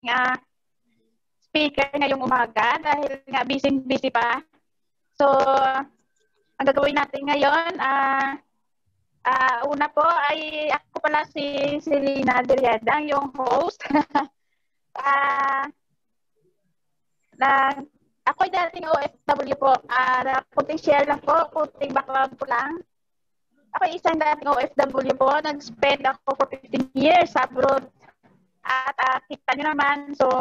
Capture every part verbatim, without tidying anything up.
uh, speaker ngayong umaga dahil nga busy-busy pa. So, ang gagawin natin ngayon, ah, uh, uh, una po ay ako pala si Selena Deliadang, yung host. uh, na, ako ay dating O F W po. Uh, kunting share lang po, kunting background po lang. Ako isang dating O F W po. Nag-spend ako for fifteen years abroad. At uh, kita nyo naman, so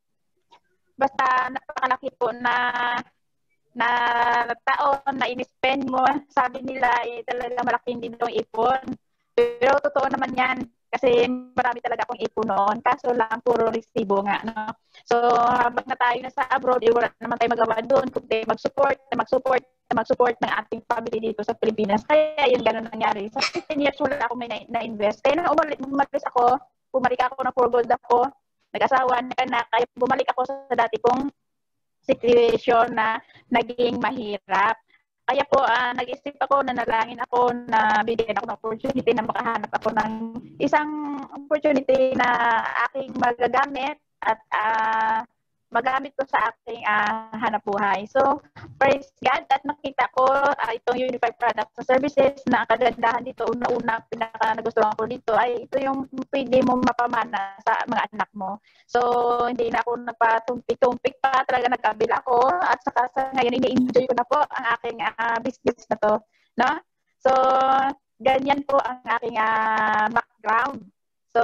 basta napakalaki po na na taon na in-spend mo, sabi nila eh, talaga malaking din itong ipon. Pero totoo naman yan kasi marami talaga akong ipon noon. Kaso lang puro resibo nga. No? So habang na tayo na sa abroad, eh, wala naman tayo magawa doon kundi mag-support, mag-support, mag-support ng ating family dito sa Pilipinas. Kaya yun ganun nangyari. Sa fifteen years wala ako may na-invest. Kaya nung umalis ako, bumalik ako na for good ako, nag-asawa, nag-anak, kaya bumalik ako sa dati kong situation na naging mahirap. Kaya po, uh, nag-isip ako, nanalangin ako na bigyan ako ng opportunity na makahanap ako ng isang opportunity na aking magagamit at uh, magamit ko sa aking uh, hanap buhay. So, praise God at nakita ko uh, itong Unified Products and Services na kagandahan dito, una-una, pinaka nagustuhan ko dito ay ito yung pwede mo mapamana sa mga anak mo. So, hindi na ako nagpatumpik-tumpik pa, talaga nagkabila ako at saka sa ngayon, ini-enjoy ko na po ang aking uh, business na to. No? So, ganyan po ang aking uh, background. So,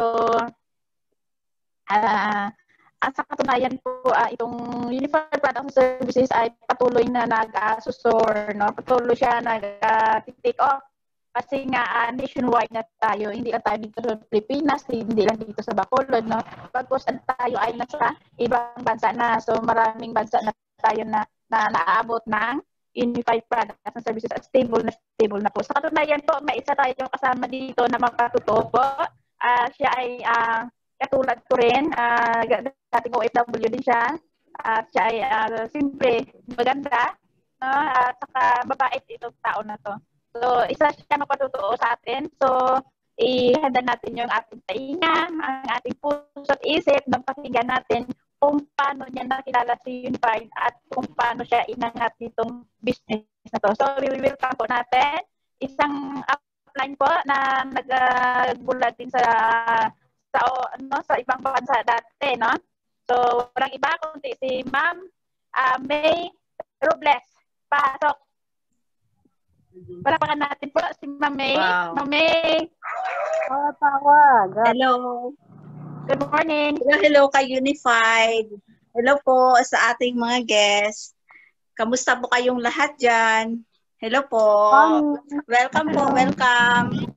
ah, uh, at sa katunayan po, uh, itong Unified Products and Services ay patuloy na nag-susur, no? Patuloy siya nag-take off kasi nga uh, nationwide na tayo. Hindi lang tayo dito sa Pilipinas, hindi lang dito sa Bacolod, no? Pagkos tayo ay nasa ibang bansa na. So maraming bansa na tayo na, na naaabot ng Unified Products and Services at stable na stable na po. Sa katunayan po, may isa tayong kasama dito na makatuto po. Uh, siya ay uh, katulad ko rin, uh, dating O F W din siya. At uh, siya ay uh, simple, maganda, no? At uh, saka mabait itong tao na to. So, isa siya mapatutuo sa atin. So, ihanda natin yung ating tainga, ang ating puso at isip, napakinggan natin kung paano niya nakilala si Unified at kung paano siya inangat itong business na to. So, we will welcome po natin isang upline po na nag-bulat din sa sa no sa ibang bansa dati, no? So, walang iba kundi si Ma'am uh, May Robles. Pasok. Palapakan natin po si Ma'am May. Wow. Ma'am May. Oh, tawag. Hello. Good morning. Hello, hello kay Unified. Hello po sa ating mga guests. Kamusta po kayong lahat dyan? Hello po. Um, welcome po, welcome.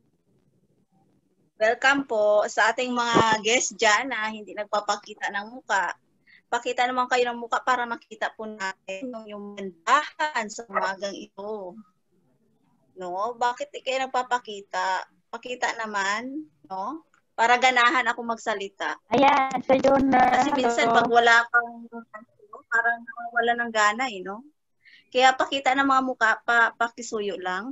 Welcome po sa ating mga guests dyan na hindi nagpapakita ng muka. Pakita naman kayo ng muka para makita po natin yung mandahan sa umagang ito. No? Bakit di kayo nagpapakita? Pakita naman, no? Para ganahan ako magsalita. Ayan, Sir Joner. Kasi minsan pag wala kang, parang wala ng gana eh, no? Kaya pakita ng mga muka, pa, pakisuyo lang.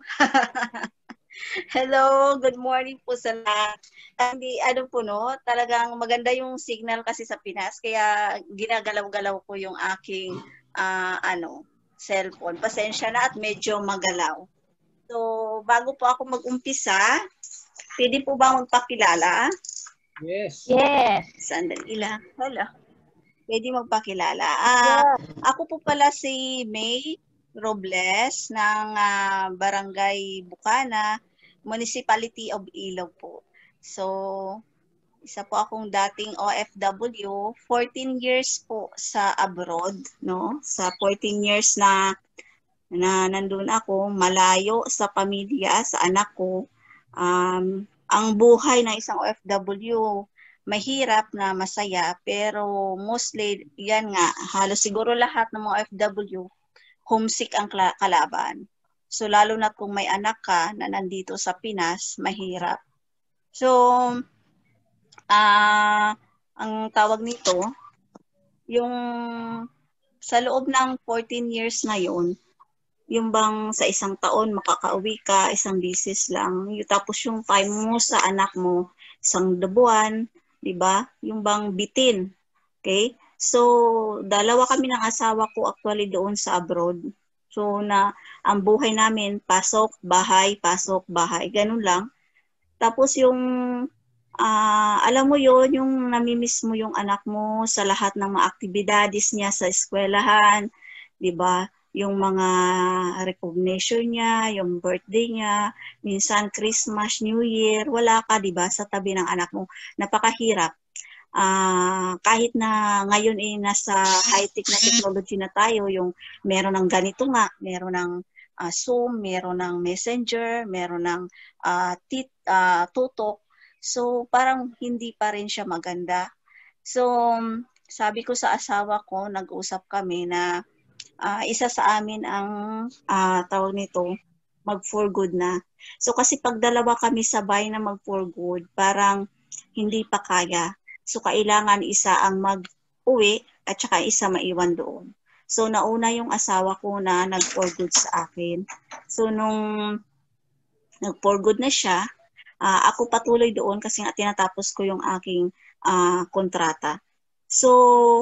Hello, good morning po sa lahat. Hindi, ano po no, talagang maganda yung signal kasi sa Pinas, kaya ginagalaw-galaw ko yung aking uh, ano, cellphone. Pasensya na at medyo magalaw. So, bago po ako mag-umpisa, pwede po ba magpakilala? Yes. Yes. Sandali lang. Hello. Pwede magpakilala. Uh, yeah. Ako po pala si May Robles ng uh, Barangay Bucana, Municipality of Iloilo po. So, isa po akong dating O F W, fourteen years po sa abroad, no? Sa fourteen years na na nandun ako, malayo sa pamilya, sa anak ko. Um, ang buhay ng isang O F W, mahirap na masaya, pero mostly, yan nga, halos siguro lahat ng mga O F W, homesick ang kalaban. So, lalo na kung may anak ka na nandito sa Pinas, mahirap. So, uh, ang tawag nito, yung sa loob ng fourteen years na yun, yung bang sa isang taon makakauwi ka, isang bisis lang, yung, tapos yung time mo sa anak mo, isang buwan, di ba? Yung bang bitin Okay? So, dalawa kami ng asawa ko actually doon sa abroad. So, na ang buhay namin, pasok, bahay, pasok, bahay. Ganun lang. Tapos yung, uh, alam mo yon yung namimiss mo yung anak mo sa lahat ng mga aktibidades niya sa eskwelahan, di ba? Yung mga recognition niya, yung birthday niya, minsan Christmas, New Year, wala ka, di ba, sa tabi ng anak mo. Napakahirap. Uh, kahit na ngayon ay eh, nasa high-tech na technology na tayo, yung meron ng ganito nga, meron ng uh, Zoom, meron ng Messenger, meron ng uh, tit, uh, tutok. So, parang hindi pa rin siya maganda. So, sabi ko sa asawa ko, nag-usap kami na uh, isa sa amin ang uh, tawag nito, mag-for good na. So, kasi pag dalawa kami sabay na mag-for good, parang hindi pa kaya. So, kailangan isa ang mag-uwi at saka isa maiwan doon. So, nauna yung asawa ko na nag-for good sa akin. So, nung nag-for good na siya, uh, ako patuloy doon kasi nga tinatapos ko yung aking uh, kontrata. So,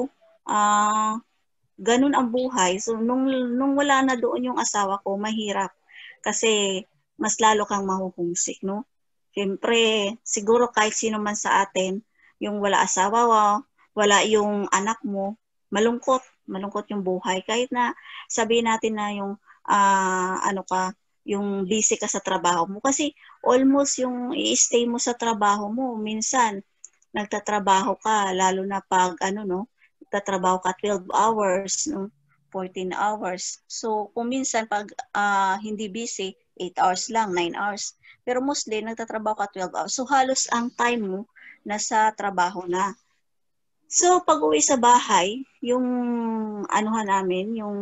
uh, ganun ang buhay. So, nung, nung wala na doon yung asawa ko, mahirap. Kasi mas lalo kang mahuhumsik, no? Siyempre, siguro kahit sino man sa atin, yung wala asawa, wala yung anak mo, malungkot, malungkot yung buhay. Kahit na sabihin natin na yung, uh, ano ka, yung busy ka sa trabaho mo. Kasi almost yung i-stay mo sa trabaho mo, minsan, nagtatrabaho ka, lalo na pag, ano, no, nagtatrabaho ka twelve hours, no, fourteen hours. So, kung minsan, pag uh, hindi busy, eight hours lang, nine hours. Pero mostly, nagtatrabaho ka twelve hours. So, halos ang time mo, nasa trabaho na. So, pag uwi sa bahay, yung anuhan namin, yung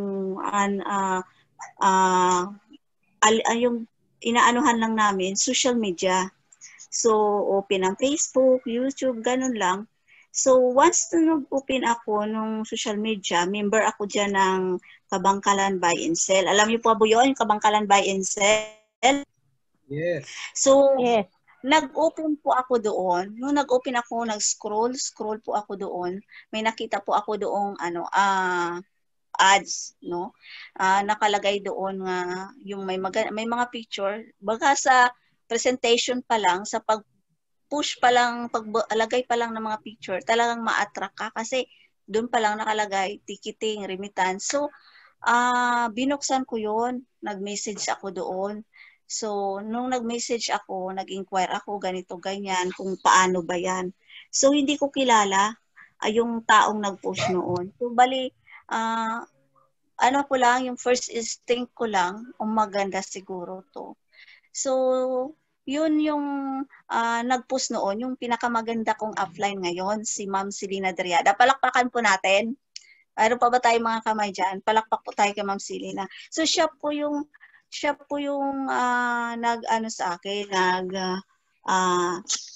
uh, uh, al, uh, yung inaanuhan lang namin, social media. So, open ang Facebook, YouTube, ganun lang. So, once na nag-open ako nung social media, member ako dyan ng Kabangkalan Buy and Sell. Alam niyo po ba yun, yung Kabangkalan Buy and Sell? Yes. So, Yes. nag-open po ako doon. Nung nag-open ako, nag-scroll, scroll po ako doon. May nakita po ako doong ano, ah, uh, ads, no? Uh, nakalagay doon nga uh, yung may mag- may mga picture. Baka sa presentation pa lang, sa pag-push pa lang, pag-alagay pa lang ng mga picture, talagang ma-attract ka kasi doon pa lang nakalagay ticketing, remittance. So, uh, binuksan ko yon, nag-message ako doon. So, nung nag-message ako, nag-inquire ako, ganito, ganyan, kung paano ba yan. So, hindi ko kilala ay yung taong nag-post noon. So, bali, uh, ano ko lang, yung first instinct ko lang, um, maganda siguro to. So, yun yung uh, nag-post noon, yung pinakamaganda kong offline ngayon, si Ma'am Sealine Adriada. Palakpakan po natin. Ano pa ba tayo mga kamay dyan? Palakpak po tayo kay Ma'am Sealine. So, siya po yung siya po yung uh, nag-ano sa akin, nag uh,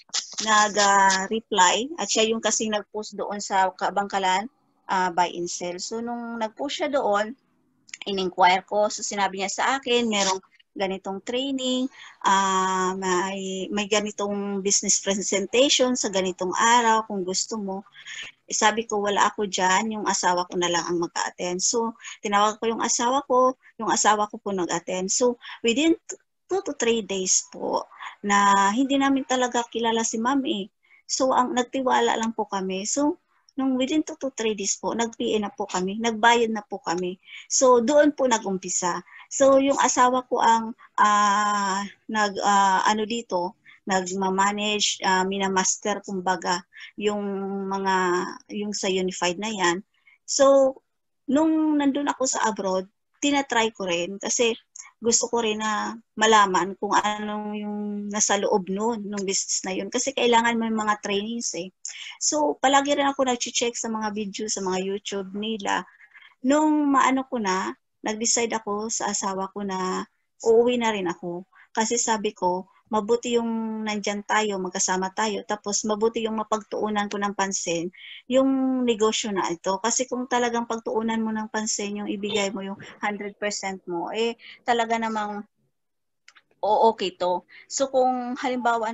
nag-reply uh, at siya yung kasi nag-post doon sa Kabangkalan uh, Buy and Sell. So, nung nag-post siya doon, in-inquire ko. So, sinabi niya sa akin, merong ganitong training, uh, may, may ganitong business presentation sa ganitong araw kung gusto mo. Eh, sabi ko, wala ako dyan, yung asawa ko na lang ang mag-attend. So, tinawag ko yung asawa ko, yung asawa ko po nag-attend. So, within two to three days po, na hindi namin talaga kilala si Ma'am eh. So, ang nagtiwala lang po kami. So, nung within two to three days po, nag-P A na po kami, nagbayad na po kami. So, doon po nag-umpisa. So, yung asawa ko ang uh, nag, uh, ano dito, nagma-manage, uh, minamaster kumbaga yung mga yung sa unified na yan. So nung nandun ako sa abroad, tinatry ko rin kasi gusto ko rin na malaman kung anong yung nasa loob noon nung business na yun kasi kailangan may mga trainings eh. So palagi rin ako nag-check sa mga video sa mga YouTube nila. Nung maano ko na, nag-decide ako sa asawa ko na uuwi na rin ako kasi sabi ko mabuti yung nandyan tayo, magkasama tayo, tapos mabuti yung mapagtuunan ko ng pansin, yung negosyo na ito. Kasi kung talagang pagtuunan mo ng pansin, yung ibigay mo yung one hundred percent mo, eh talaga namang o okay to. So kung halimbawa na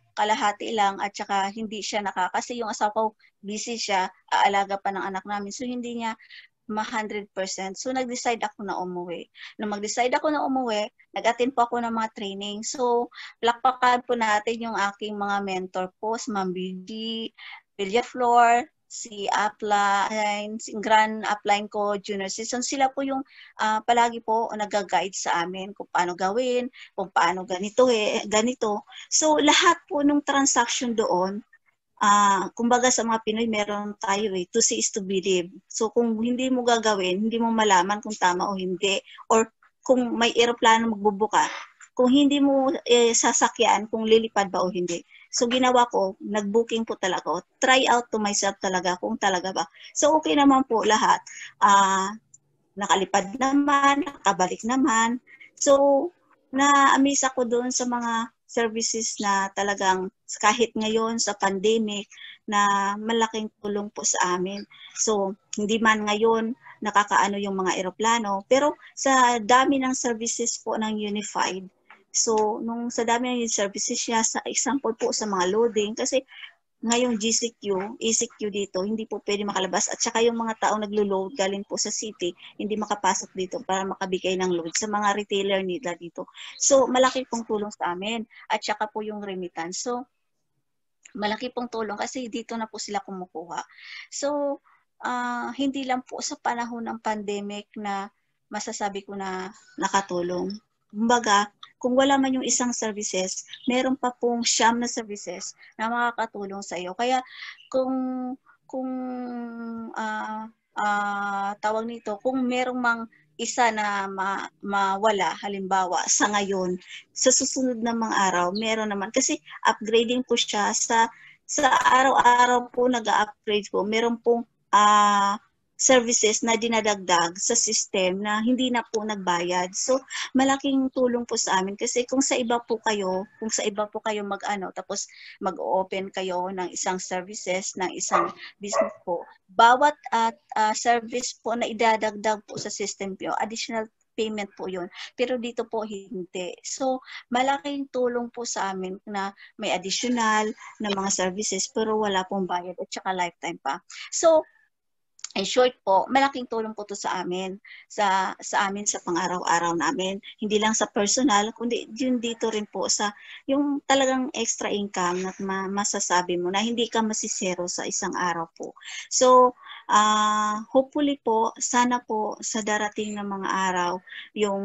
kalahati lang at saka hindi siya naka, kasi yung asawa ko busy siya, aalaga pa ng anak namin. So hindi niya ma one hundred percent. So nag-decide ako na umuwi. Nung mag-decide ako na umuwi, nag-attend po ako ng mga training. So plakpakan po natin yung aking mga mentor po, si Ma'am Bigi, Villaflor, si Upline, si Grand Upline ko, JOENER SISON. Sila po yung uh, palagi po nag-guide sa amin kung paano gawin, kung paano ganito eh, ganito. So lahat po nung transaction doon, Uh, kumbaga sa mga Pinoy, meron tayo eh, to see is to believe. So kung hindi mo gagawin, hindi mo malaman kung tama o hindi. Or kung may eroplano magbubuka, kung hindi mo eh, sasakyan, kung lilipad ba o hindi. So ginawa ko, nag-booking po talaga ako. Try out to myself talaga kung talaga ba. So okay naman po lahat. Uh, nakalipad naman, nakabalik naman. So na-amaze ako doon sa mga services na talagang kahit ngayon sa pandemic na malaking tulong po sa amin. So, hindi man ngayon nakakaano yung mga eroplano, pero sa dami ng services po ng Unified, so, nung sa dami ng services niya, sa example po sa mga loading, kasi ngayong G C Q, E C Q dito, hindi po pwede makalabas. At saka yung mga taong naglo-load galing po sa city, hindi makapasok dito para makabigay ng load sa mga retailer nila dito. So, malaki pong tulong sa amin. At saka po yung remittance. So, malaki pong tulong kasi dito na po sila kumukuha. So, uh, hindi lang po sa panahon ng pandemic na masasabi ko na nakatulong. Kumbaga, kung wala man yung isang services, meron pa pong siyam na services na makakatulong sa iyo. Kaya kung kung uh, uh, tawag nito, kung merong mang isa na ma, mawala, halimbawa sa ngayon, sa susunod na mga araw, meron naman. Kasi upgrading po siya sa sa araw-araw po nag-upgrade po. Meron pong uh, services na dinadagdag sa system na hindi na po nagbayad. So, malaking tulong po sa amin kasi kung sa iba po kayo, kung sa iba po kayo mag-ano, tapos mag-open kayo ng isang services, ng isang business po, bawat at uh, service po na idadagdag po sa system po, additional payment po yun. Pero dito po hindi. So, malaking tulong po sa amin na may additional na mga services pero wala pong bayad at saka lifetime pa. So, in short po, malaking tulong po to sa amin, sa sa amin sa pang-araw-araw namin. Hindi lang sa personal, kundi yun dito rin po sa yung talagang extra income na ma masasabi mo na hindi ka masisero sa isang araw po. So, uh, hopefully po, sana po sa darating na mga araw, yung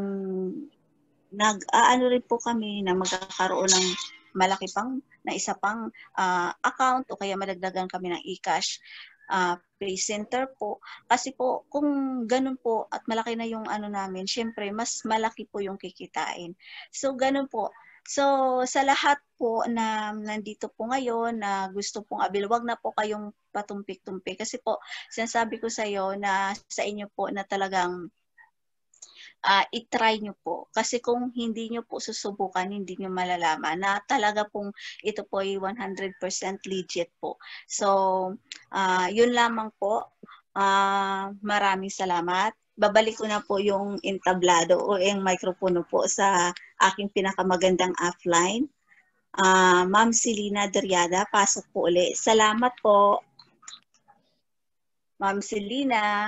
nag-aano rin po kami na magkakaroon ng malaki pang na isa pang uh, account o kaya madagdagan kami ng ECASH uh, pay center po. Kasi po, kung ganun po at malaki na yung ano namin, syempre, mas malaki po yung kikitain. So, ganun po. So, sa lahat po na nandito po ngayon na gusto pong abil, wag na po kayong patumpik-tumpik. Kasi po, sinasabi ko sa iyo na sa inyo po na talagang Uh, i-try nyo po. Kasi kung hindi nyo po susubukan, hindi nyo malalaman na talaga pong ito po ay one hundred percent legit po. So, uh, yun lamang po. Uh, maraming salamat. Babalik ko na po yung entablado o yung microphone po sa aking pinakamagandang offline. Uh, Ma'am Selina Deriada, pasok po ulit. Salamat po. Ma'am Selina.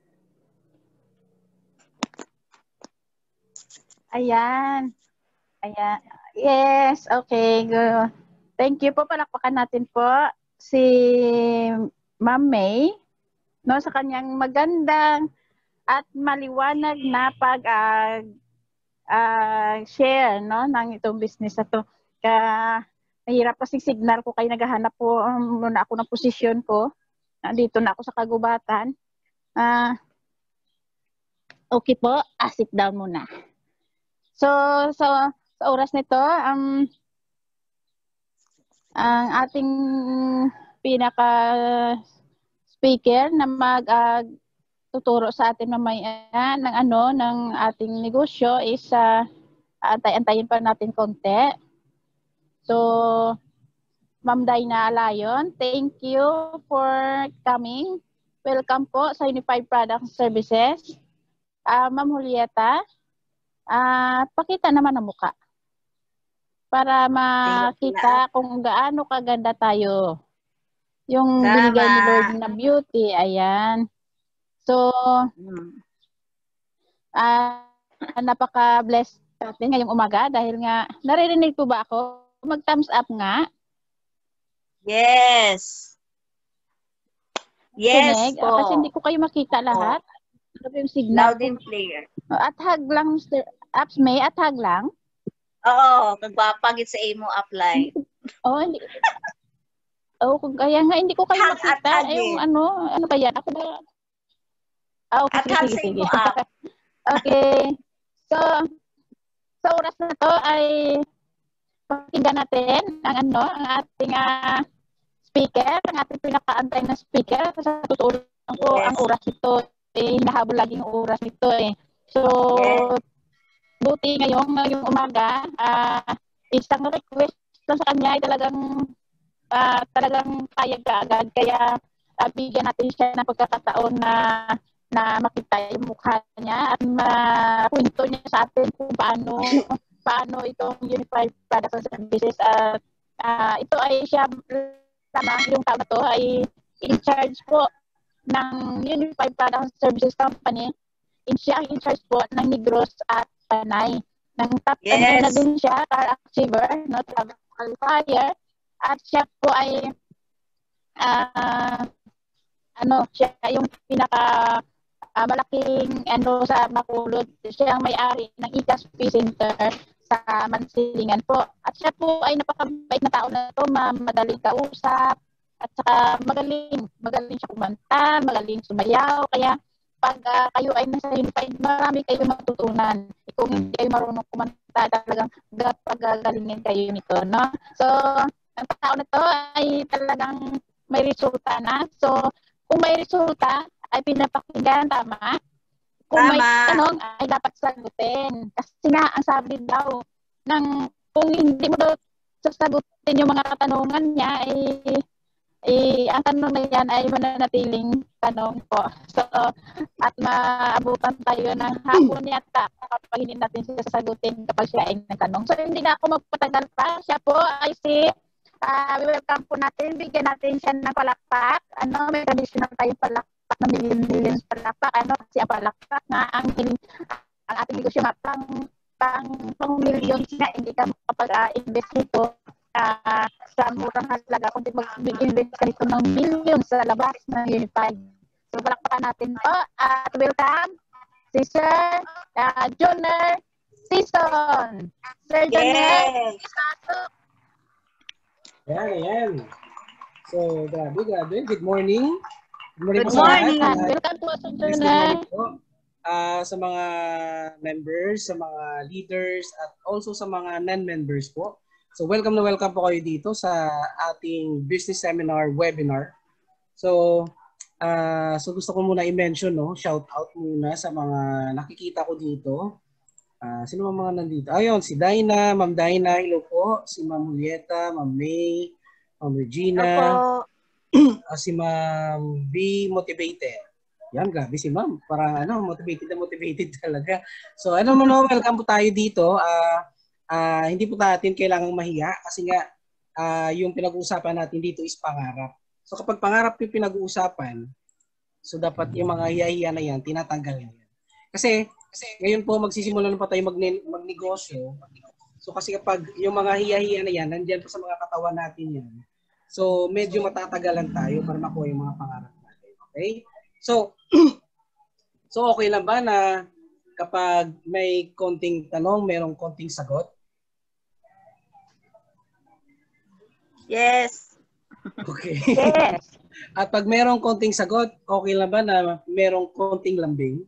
Ayan. Ayan. Yes, okay. Good. Thank you po. Palakpakan natin po si Ma'am May, no, sa kanyang magandang at maliwanag na pag uh, uh, share, no, ng itong business na to. Kaya nahirap kasi signal ko kayo, naghahanap po um, muna ako ng posisyon ko. Nandito na ako sa kagubatan. Uh, okay po, ah, sit down muna. So, so sa oras nito, um, ang ating pinaka speaker na mag uh, tuturo sa atin mamaya ng ano ng ating negosyo is uh, antay-antayin pa natin konti. So, Ma'am Dina Alayon, thank you for coming. Welcome po sa Unified Products Services. Uh, Ma'am Julieta, at uh, pakita naman ang muka. para makita kung gaano kaganda tayo. Yung Tama. Binigay ni Lord na beauty, ayan. So, hmm. uh, napaka-blessed natin ngayong umaga dahil nga, naririnig po ba ako? Mag-thumbs up nga. Yes. Yes Tinig? po. Kasi hindi ko kayo makita lahat. Oh. Ano yung signal? Loud and clear. At hag lang, Mister Apps May, at hag lang. Oo, kagwapagit sa imo apply. Oo, hindi. Oo, kaya nga hindi ko kayo hag makita. Hag yung ano, ano ba yan? Ako ba? Ah, okay, at sige, hag sige, sa sige. imo app. Okay. So, sa oras na to ay pakinggan natin ang ano, ang ating uh, speaker, ang ating pinakaantay na speaker. Sa totoo lang po, yes. Ang oras nito, eh, hinahabol lagi yung oras nito eh. So, yes. Buti ngayong, ngayong umaga, uh, isang request lang sa kanya ay talagang uh, talagang kaya agad. Kaya uh, bigyan natin siya ng pagkakataon na na makita yung mukha niya at makwento niya sa atin kung paano paano itong Unified Products and Services at uh, ito ay siya lamang yung tao na to ay in charge po ng Unified Products and Services Company. In siya ang in charge po ng Negros at Panay. Nang top ten yes. na din siya, car achiever, no, travel qualifier, at siya po ay uh, ano, siya yung pinaka uh, malaking ano sa Bacolod. Siya ang may-ari ng ECASH Center sa Mansilingan po. At siya po ay napakabait na tao na to, madaling kausap, at saka magaling, magaling siya kumanta, magaling sumayaw, kaya pag uh, kayo ay nasa Unified, marami kayo matutunan. E kung hindi kayo marunong kumanta, talagang pagagalingin kayo nito, no? So, ang tao na to ay talagang may resulta na. So, kung may resulta, ay pinapakinggan, tama? Kung tama. May tanong, ay dapat sagutin. Kasi nga, ang sabi daw, ng, kung hindi mo daw sasagutin yung mga katanungan niya, ay eh, ang tanong na yan ay mananatiling tanong po. So, at maabutan tayo ng hapon yata kapag hindi natin siya sasagutin kapag siya ay nagtanong. So, hindi na ako magpatagal pa. Siya po ay si, uh, welcome po natin. Bigyan natin siya ng palakpak. Ano, may traditional tayo palakpak na million-million palakpak. Ano, kasi ang palakpak na ang, ang ating negosyo nga pang, pang, pang millions na hindi ka makapag-invest uh, nito. Uh, sa murang halaga kung mag-invest ka nito ng million sa labas ng Unified. So, palakpakan natin po at welcome si Sir uh, JOENER Sison. Sir JOENER, pasok. Yan, yan. So, grabe, grabe. Good morning. Good morning. Good morning. Uh, welcome po, Sir JOENER. Uh, sa mga members, sa mga leaders, at also sa mga non-members po. So welcome na welcome po kayo dito sa ating business seminar webinar. So uh, so gusto ko muna i-mention, no, shout out muna sa mga nakikita ko dito. Uh, sino mga nandito? Ayun, si Dina, Ma'am Dina, hello po. Si Ma'am Julieta, Ma'am May, Ma'am Regina. uh, si Ma'am B Motivated. Yan, grabe si Ma'am. Parang ano, motivated na motivated talaga. So ano mo, no, welcome po tayo dito. Ah uh, Uh, hindi po natin kailangang mahiya kasi nga uh, yung pinag-uusapan natin dito is pangarap. So kapag pangarap yung pinag-uusapan, so dapat yung mga hiya-hiya na yan, tinatanggal yan. Kasi, kasi ngayon po magsisimula na pa tayo magne magnegosyo. So kasi kapag yung mga hiya-hiya na yan, nandiyan po sa mga katawan natin yan. So medyo matatagalan tayo para makuha yung mga pangarap natin. Okay? So, so okay lang ba na kapag may konting tanong, merong konting sagot? Yes. Okay. Yes. At pag merong konting sagot, okay lang ba na merong konting lambing?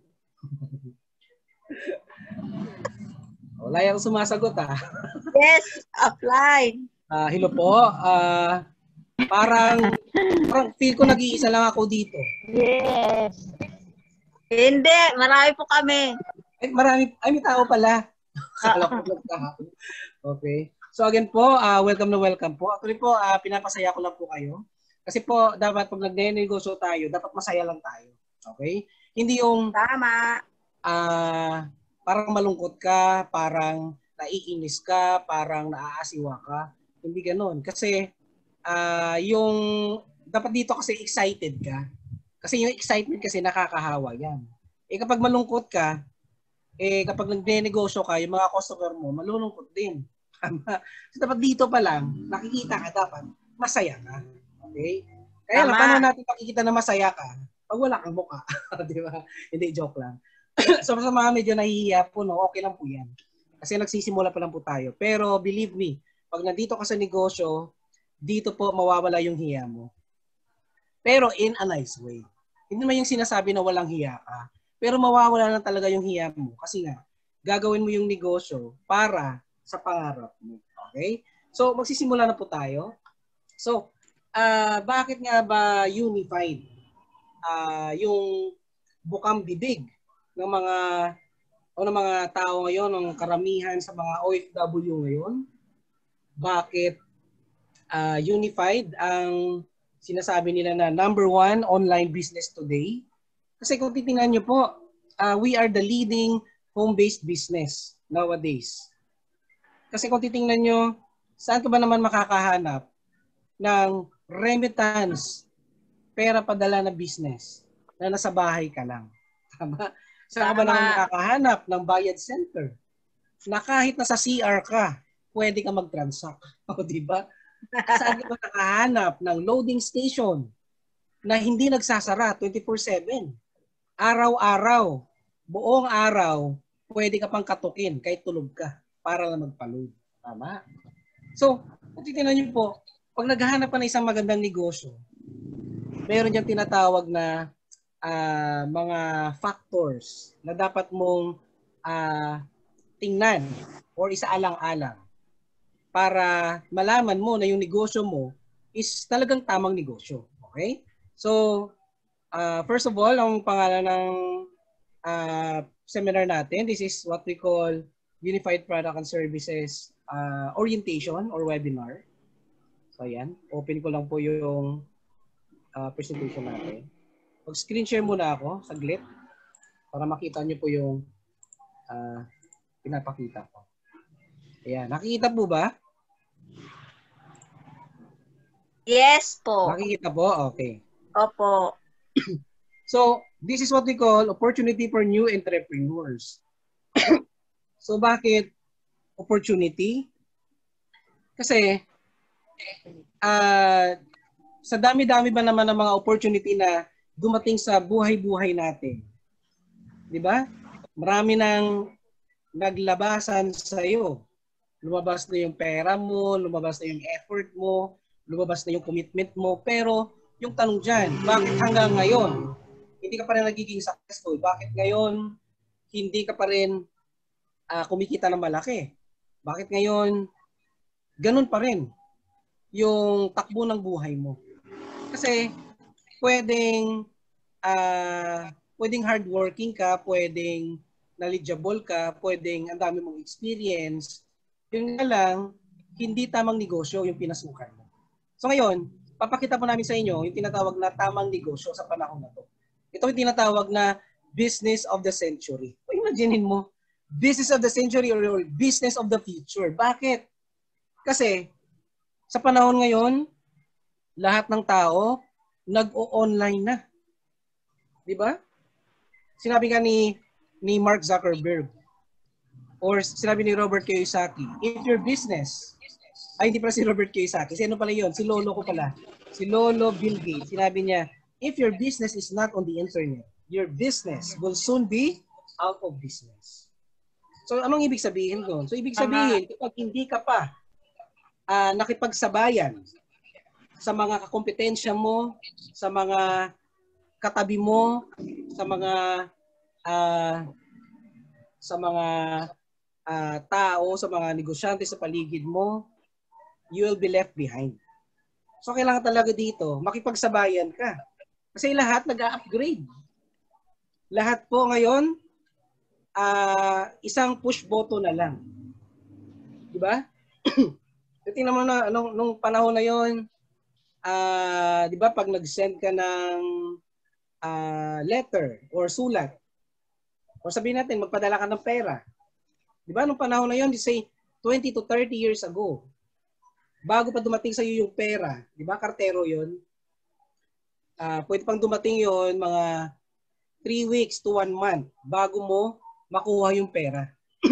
Wala yung sumasagot ah. Yes, apply. Uh, hello po. Uh, parang, parang feel ko nag-iisa lang ako dito. Yes. Hindi, marami po kami. Ay, marami, ay may tao pala. Okay. So again po, uh, welcome na welcome po. Actually po, uh, pinapasaya ko lang po kayo. Kasi po, dapat pag nagne-negosyo tayo, dapat masaya lang tayo. Okay? Hindi yung... Tama. Uh, parang malungkot ka, parang naiinis ka, parang naaasiwa ka. Hindi ganoon. Kasi uh, yung dapat dito kasi excited ka. Kasi yung excitement kasi nakakahawa yan. Eh kapag malungkot ka, eh kapag nagne-negosyo ka, yung mga customer mo, malulungkot din. So dapat dito pa lang, nakikita ka dapat, masaya ka. Okay? Kaya lang, paano natin makikita na masaya ka pag wala kang mukha? Di ba? Hindi, joke lang. So sa mga medyo nahihiya po, no, okay lang po yan. Kasi nagsisimula pa lang po tayo. Pero believe me, pag nandito ka sa negosyo, dito po mawawala yung hiya mo. Pero in a nice way. Hindi naman yung sinasabi na walang hiya ka. Pero mawawala lang talaga yung hiya mo. Kasi nga, gagawin mo yung negosyo para sa pangarap mo. Okay? So, magsisimula na po tayo. So, uh, bakit nga ba unified? Uh, yung bukang bibig ng mga o ng mga tao ngayon, ng karamihan sa mga O F W ngayon, bakit uh, unified ang sinasabi nila na number one online business today? Kasi kung titingnan nyo po, uh, we are the leading home-based business nowadays. Kasi kung titingnan nyo, saan ka ba naman makakahanap ng remittance, pera padala na business na nasa bahay ka lang? Tama? Saan ka ba naman makakahanap ng bayad center na kahit nasa C R ka, pwede ka mag-transact? O, diba? Saan ka ba nakahanap ng loading station na hindi nagsasara twenty-four seven? Araw-araw, buong araw, pwede ka pang katukin kahit tulog ka para lang magpa-load. Tama? So, kung titignan niyo po, pag naghahanap ka ng isang magandang negosyo, meron diyang tinatawag na Uh, mga factors na dapat mong uh, tingnan or isaalang-alang para malaman mo na yung negosyo mo is talagang tamang negosyo. Okay? So, uh, first of all, ang pangalan ng uh, seminar natin, this is what we call Unified Product and Services uh, Orientation or Webinar. So, ayan. Open ko lang po yung uh, presentation natin. Mag-screen share muna ako, saglit, para makita nyo po yung uh, pinapakita ko. Ayan, nakikita po ba? Yes po. Nakikita po? Okay. Opo. So, this is what we call opportunity for new entrepreneurs. So, bakit opportunity? Kasi, uh, sa dami-dami ba naman ng mga opportunity na dumating sa buhay-buhay natin. Di ba? Marami nang naglabasan sa iyo. Lumabas na yung pera mo, lumabas na yung effort mo, lumabas na yung commitment mo. Pero yung tanong dyan, bakit hanggang ngayon hindi ka pa rin nagiging successful? Bakit ngayon hindi ka pa rin uh, kumikita ng malaki? Bakit ngayon ganun pa rin yung takbo ng buhay mo? Kasi pwedeng uh, pwedeng hardworking ka, pwedeng knowledgeable ka, pwedeng ang dami mong experience. Yung nga lang, hindi tamang negosyo yung pinasukan mo. So ngayon, papakita po namin sa inyo yung tinatawag na tamang negosyo sa panahon na to. Ito yung tinatawag na business of the century. O imaginein mo, business of the century or business of the future. Bakit? Kasi sa panahon ngayon, lahat ng tao nag-o-online na. Di ba? Sinabi nga ni, ni Mark Zuckerberg or sinabi ni Robert Kiyosaki, if your business, ay hindi pala si Robert Kiyosaki, kasi ano pala yun? Si Lolo ko pala. Si Lolo Bill Gates. Sinabi niya, if your business is not on the internet, your business will soon be out of business. So anong ibig sabihin doon? So ibig sabihin, kapag hindi ka pa uh, nakipagsabayan sa mga kakompetensya mo, sa mga katabi mo, sa mga uh, sa mga uh, tao, sa mga negosyante sa paligid mo, you will be left behind. So kailangan talaga dito, makipagsabayan ka. Kasi lahat nag-upgrade. Lahat po ngayon, uh, isang push button na lang. Di ba? Tingnan mo na, nung, nung panahon na yon, uh, di ba, pag nag-send ka ng uh, letter or sulat, o sabihin natin, magpadala ka ng pera, Di ba? Nung panahon na yun, say twenty to thirty years ago, bago pa dumating sa iyo yung pera, di ba? Kartero yun. Uh, pwede pang dumating yon mga three weeks to one month bago mo makuha yung pera.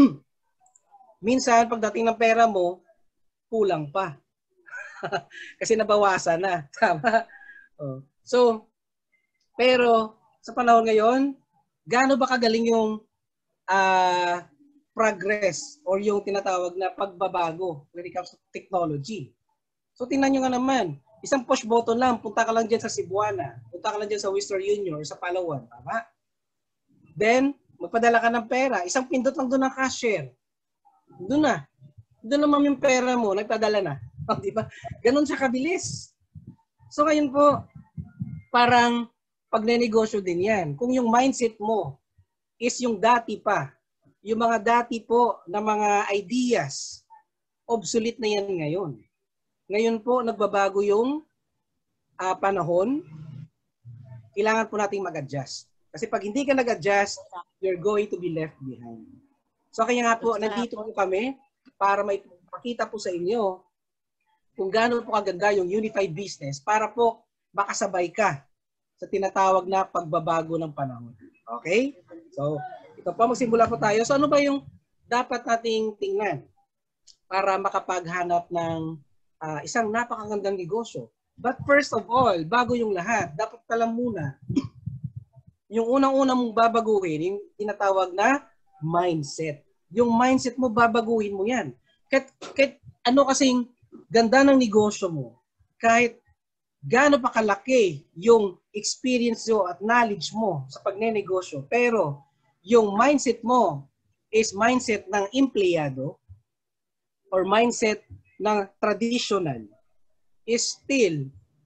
Minsan, pagdating ng pera mo, kulang pa. Kasi nabawasan na. Tama? Oh. So, pero sa panahon ngayon, gaano ba kagaling yung uh, progress or yung tinatawag na pagbabago when it comes to technology? So, tingnan nyo nga naman, isang push button lang, punta ka lang dyan sa Cebuana, punta ka lang dyan sa Western Union or sa Palawan, tama? Then, magpadala ka ng pera, isang pindot lang doon ng cashier. Doon na. Doon naman yung pera mo, nagpadala na. Oh, di ba? Ganon siya kabilis. So, ngayon po, parang pagnenegosyo din yan. Kung yung mindset mo is yung dati pa, yung mga dati po na mga ideas, obsolete na yan ngayon. Ngayon po, nagbabago yung uh, panahon. Kailangan po nating mag-adjust. Kasi pag hindi ka nag-adjust, you're going to be left behind. So kaya nga po, nandito po kami para may pakita po sa inyo kung gaano po kaganda yung unified business para po makasabay ka sa tinatawag na pagbabago ng panahon. Okay? So, ito po, magsimula po tayo. So ano ba yung dapat nating tingnan para makapaghanap ng Uh, isang napakagandang negosyo? But first of all, bago yung lahat, dapat pala muna, yung unang-unang mong babaguhin, yung tinatawag na mindset. Yung mindset mo, babaguhin mo yan. Kahit, kahit ano kasing ganda ng negosyo mo, kahit gaano pa kalaki yung experience mo at knowledge mo sa pagnenegosyo, pero yung mindset mo is mindset ng empleyado or mindset ng traditional is still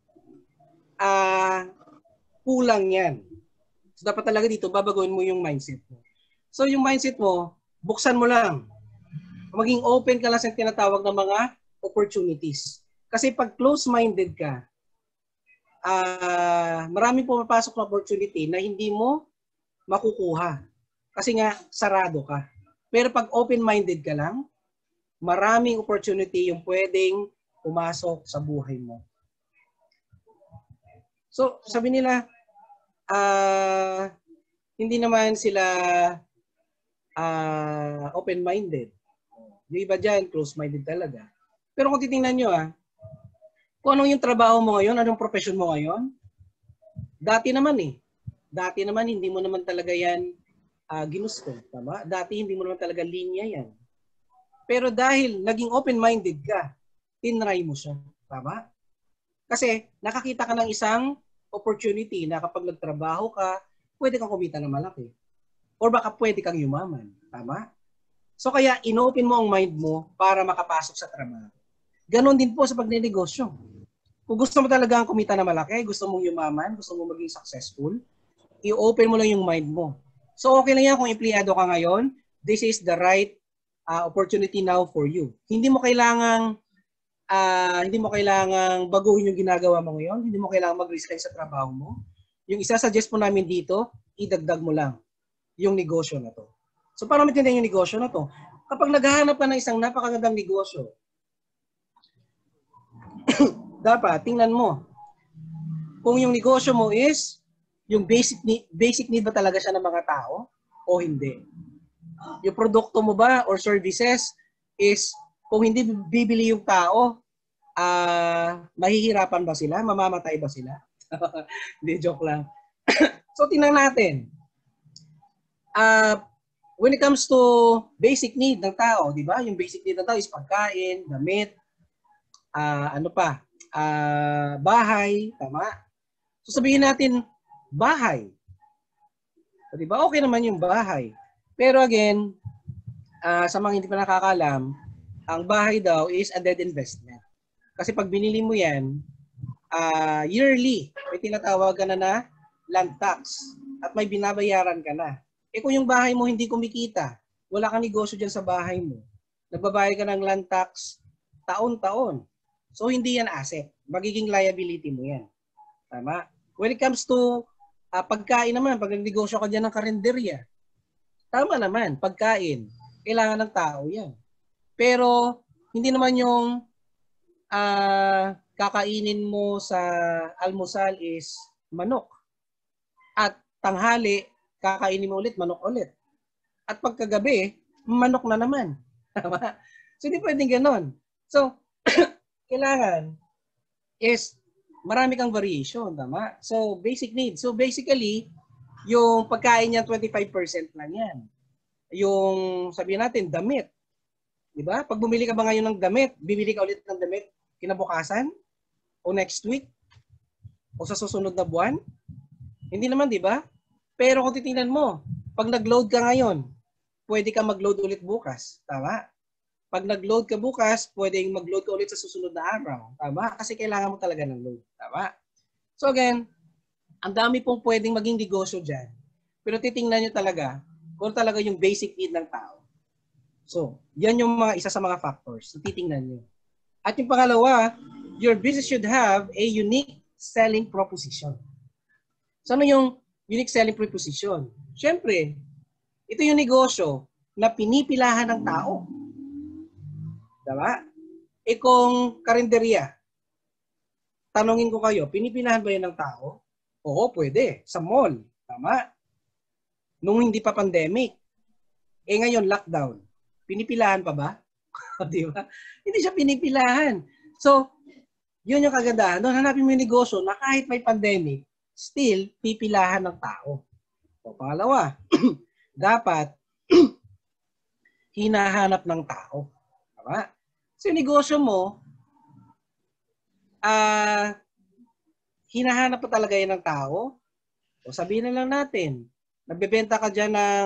uh, kulang yan. So dapat talaga dito, babaguhin mo yung mindset mo. So yung mindset mo, buksan mo lang. Maging open ka lang sa tinatawag ng mga opportunities. Kasi pag close-minded ka, uh, maraming pumapasok na opportunity na hindi mo makukuha. Kasi nga, sarado ka. Pero pag open-minded ka lang, maraming opportunity yung pwedeng pumasok sa buhay mo. So, sabi nila, uh, hindi naman sila uh, open-minded. Yung iba dyan, close-minded talaga. Pero kung titingnan nyo, ah, kung anong yung trabaho mo ngayon, anong profession mo ngayon, dati naman eh. Dati naman, hindi mo naman talaga yan uh, ginusto. Tama? Dati, hindi mo naman talaga linya yan. Pero dahil naging open-minded ka, tinry mo siya. Tama? Kasi nakakita ka ng isang opportunity na kapag nagtrabaho ka, pwede kang kumita ng malaki. Or baka pwede kang yumaman. Tama? So kaya inopen mo ang mind mo para makapasok sa trabaho. Ganon din po sa pagnenegosyo. Kung gusto mo talaga ang kumita ng malaki, gusto mong yumaman, gusto mong maging successful, i-open mo lang yung mind mo. So okay lang yan kung empleyado ka ngayon, this is the right Uh, opportunity now for you. Hindi mo kailangang uh, hindi mo kailangang baguhin yung ginagawa mo ngayon, hindi mo kailangang mag-resign sa trabaho mo. Yung isa-suggest po namin dito, idagdag mo lang yung negosyo na to. So paano maintindihan yung negosyo na to? Kapag naghahanap ka ng isang napakagandang negosyo, dapat tingnan mo kung yung negosyo mo is yung basic need, basic need ba talaga siya ng mga tao o hindi. Yung produkto mo ba or services is kung hindi bibili yung tao, uh, mahihirapan ba sila? Mamamatay ba sila? Hindi, joke lang. So, tingnan natin. Uh, when it comes to basic need ng tao, di ba? Yung basic need ng tao is pagkain, damit, uh, ano pa, uh, bahay, tama? So, sabihin natin, bahay. So, di ba? Okay naman yung bahay. Pero again, uh, sa mga hindi pa nakakalam, ang bahay daw is a dead investment. Kasi pag binili mo yan, uh, yearly, may tinatawag ka na na land tax at may binabayaran ka na. Eh kung yung bahay mo hindi kumikita, wala kang negosyo dyan sa bahay mo, nagbabayad ka ng land tax taon-taon. So hindi yan asset. Magiging liability mo yan. Tama? When it comes to uh, pagkain naman, pag nagnegosyo ka dyan ng karinderya, tama naman, pagkain. Kailangan ng tao yan. Pero hindi naman yung uh, kakainin mo sa almusal is manok. At tanghali, kakainin mo ulit, manok ulit. At pagkagabi, manok na naman. Tama? So, hindi pwedeng ganon. So, kailangan is marami kang variation. Tama? So, basic needs. So, basically, yung pagkain niya, twenty-five percent lang yan. Yung, sabihin natin, damit. Diba? Pag bumili ka ba ngayon ng damit, bibili ka ulit ng damit kinabukasan? O next week? O sa susunod na buwan? Hindi naman, di ba? Pero kung titingnan mo, pag nag-load ka ngayon, pwede ka mag-load ulit bukas. Tama? Pag nag-load ka bukas, pwede mag-load ka ulit sa susunod na araw. Tama? Kasi kailangan mo talaga ng load. Tama? So again, ang dami pong pwedeng maging negosyo dyan. Pero titingnan nyo talaga kung talaga yung basic need ng tao. So, yan yung mga isa sa mga factors na titingnan nyo. At yung pangalawa, your business should have a unique selling proposition. So, ano yung unique selling proposition? Siyempre, ito yung negosyo na pinipilahan ng tao. Diba? E kung karinderya, tanongin ko kayo, pinipilahan ba yun ng tao? Oo, pwede. Sa mall. Tama? Nung hindi pa pandemic. Eh ngayon, lockdown. Pinipilahan pa ba? Di ba? Hindi siya pinipilahan. So, yun yung kagandahan. Doon hanapin mo yung negosyo na kahit may pandemic, still, pipilahan ng tao. So, pangalawa, dapat hinahanap ng tao. Tama? So, yung negosyo mo, ah, uh, hinahanap pa talaga yan ng tao. O sabihin na lang natin, nagbebenta ka dyan ng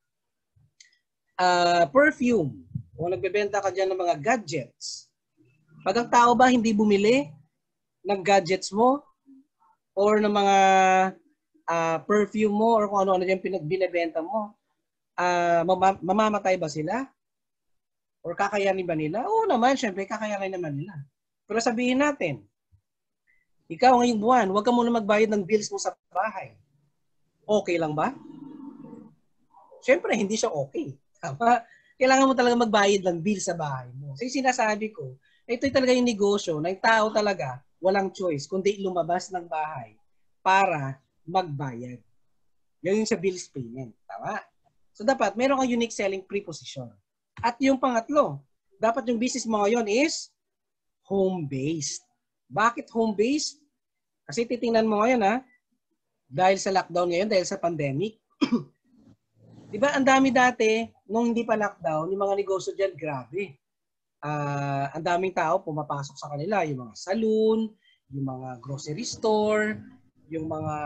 uh, perfume o nagbebenta ka dyan ng mga gadgets. Pag ang tao ba hindi bumili ng gadgets mo or ng mga uh, perfume mo or kung ano-ano yung pinagbinibenta mo, uh, mam- mamamatay ba sila? Or kakayanin ba nila? Oo naman, syempre kakayanin naman nila. Pero sabihin natin, ikaw ngayong buwan, huwag ka muna magbayad ng bills mo sa bahay. Okay lang ba? Siyempre, hindi siya okay. Tama? Kailangan mo talaga magbayad ng bill sa bahay mo. So, yung sinasabi ko, ito talaga yung negosyo na yung tao talaga walang choice kundi lumabas ng bahay para magbayad. Yan yung sa bills payment. Tama? So, dapat meron kang unique selling preposition. At yung pangatlo, dapat yung business mo ngayon is home-based. Bakit home-based? Kasi titingnan mo ngayon ha, dahil sa lockdown ngayon, dahil sa pandemic. Di ba ang dami dati, nung hindi pa lockdown, yung mga negosyo dyan, grabe. Uh, ang daming tao pumapasok sa kanila, yung mga saloon, yung mga grocery store, yung mga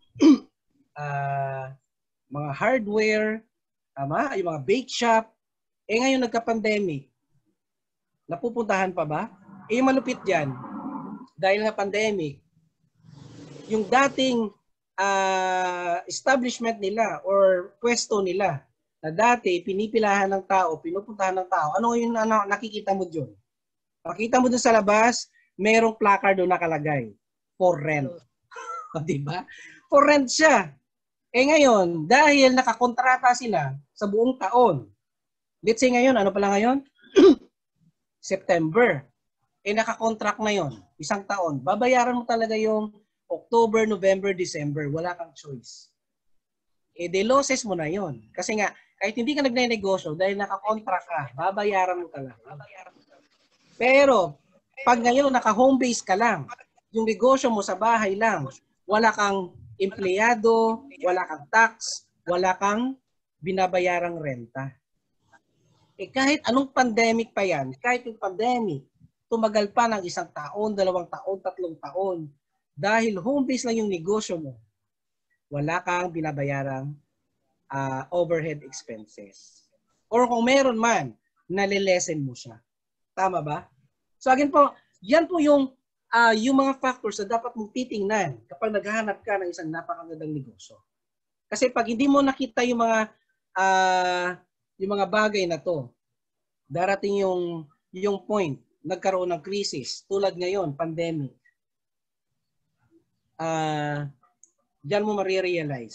uh, mga hardware, tama? Yung mga bake shop. Eh ngayon nagka-pandemic, napupuntahan pa ba? Eh yung malupit dyan, dahil nga pandemic, yung dating uh, establishment nila or pwesto nila na dati pinipilahan ng tao, pinupuntahan ng tao, ano yung ano, nakikita mo dyan? Makita mo dun sa labas, merong placard doon nakalagay, for rent. Diba? For rent siya. Eh ngayon, dahil nakakontrata sila sa buong taon, let's say ngayon, ano pala ngayon? September. Eh nakakontract na yon, isang taon. Babayaran mo talaga yung October, November, December. Wala kang choice. Eh de losses mo na yon. Kasi nga, kahit hindi ka nagne-negosyo, dahil nakakontract ka, babayaran mo talaga. Pero, pag ngayon naka-home base ka lang, yung negosyo mo sa bahay lang, wala kang empleyado, wala kang tax, wala kang binabayarang renta. Eh kahit anong pandemic pa yan, kahit yung pandemic, tumagal pa ng isang taon, dalawang taon, tatlong taon. Dahil home base lang yung negosyo mo, wala kang binabayarang uh, overhead expenses. Or kung meron man, nalilesen mo siya. Tama ba? So again po, yan po yung, uh, yung mga factors na dapat mong titingnan kapag naghahanap ka ng isang napakagandang negosyo. Kasi pag hindi mo nakita yung mga, uh, yung mga bagay na to, darating yung, yung point, nagkaroon ng crisis, tulad ngayon, pandemic. Uh, diyan mo marirealize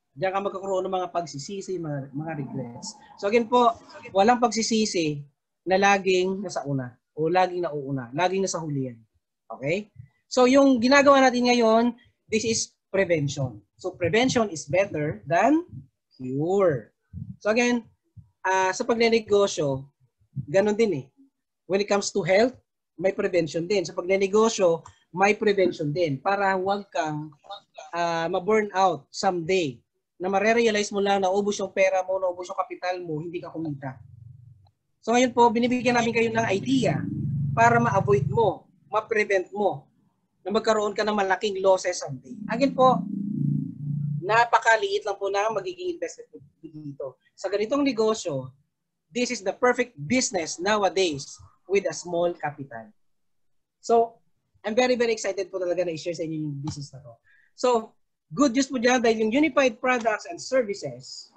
Diyan ka magkakaroon ng mga pagsisisi, mga, mga regrets. So again po, walang pagsisisi na laging nasa una o laging nauuna, laging nasa huli yan. Okay? So yung ginagawa natin ngayon, this is prevention. So prevention is better than cure. So again, uh, sa pagnenegosyo, ganun din eh. When it comes to health, may prevention din. Sa pagnenegosyo, may prevention din para huwag kang uh, ma-burn out someday na marerealize mo lang na ubos yung pera mo, na ubos yung kapital mo, hindi ka kumita. So ngayon po, binibigyan namin kayo ng idea para ma-avoid mo, ma-prevent mo na magkaroon ka ng malaking losses someday. Again po, napakaliit lang po na magiging investment dito. Sa ganitong negosyo, this is the perfect business nowadays with a small capital. So, I'm very, very excited po talaga na i-share sa inyo yung business na to. So, good news po dyan dahil yung Unified Products and Services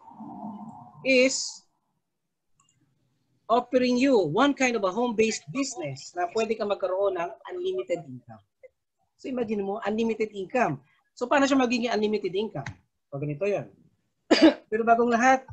is offering you one kind of a home-based business na pwede ka magkaroon ng unlimited income. So, imagine mo, unlimited income. So, paano siya magiging unlimited income? So, ganito yan. Pero bagong lahat,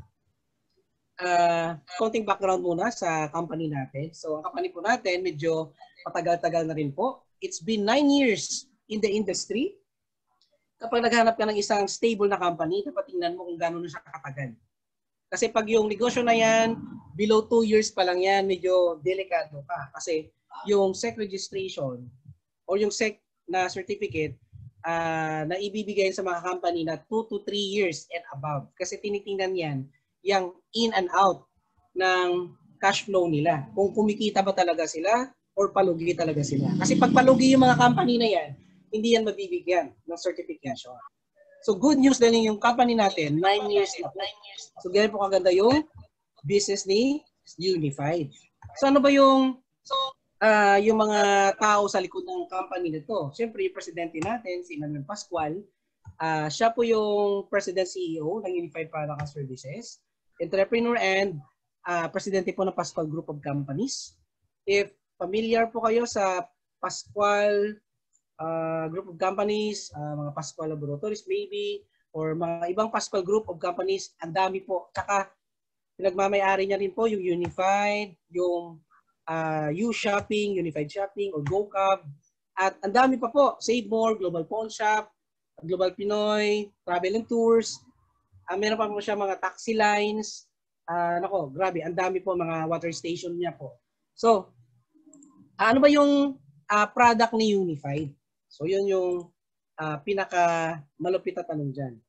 uh, konting background muna sa company natin. So, ang company po natin, medyo patagal-tagal na rin po. It's been nine years in the industry. Kapag naghanap ka ng isang stable na company, dapat tingnan mo kung gano'n na siya katagal. Kasi pag yung negosyo na yan, below two years pa lang yan, medyo delikado ka. Kasi yung S E C registration or yung S E C na certificate uh, na ibibigay sa mga company na two to three years and above. Kasi tinitingnan yan, yung in and out ng cash flow nila. Kung kumikita ba talaga sila or palugi talaga sila. Kasi pag palugi yung mga company na yan, hindi yan mabibigyan ng certification. So good news din yung company natin, nine years na po. So ganyan po kaganda yung business ni Unified. So ano ba yung uh, yung mga tao sa likod ng company nito? Siyempre yung presidente natin, si Manuel Pascual. Uh, siya po yung president C E O ng Unified Products and Services, entrepreneur and uh, presidente po ng Pascual Group of Companies. If familiar po kayo sa Pascual uh, Group of Companies, uh, mga Pascual Laboratories maybe, or mga ibang Pascual Group of Companies, ang dami po. Tsaka pinagmamayari niya rin po yung Unified, yung uh, U-Shopping, Unified Shopping, or GoCab. At ang dami pa po, Save More, Global Pawn Shop, Global Pinoy, Travel and Tours. Uh, meron pa po siya mga taxi lines. Uh, nako, grabe, ang dami po mga water station niya po. So, ano ba yung uh, product ni Unified? So, yun yung uh, pinaka malupit na tanong dyan.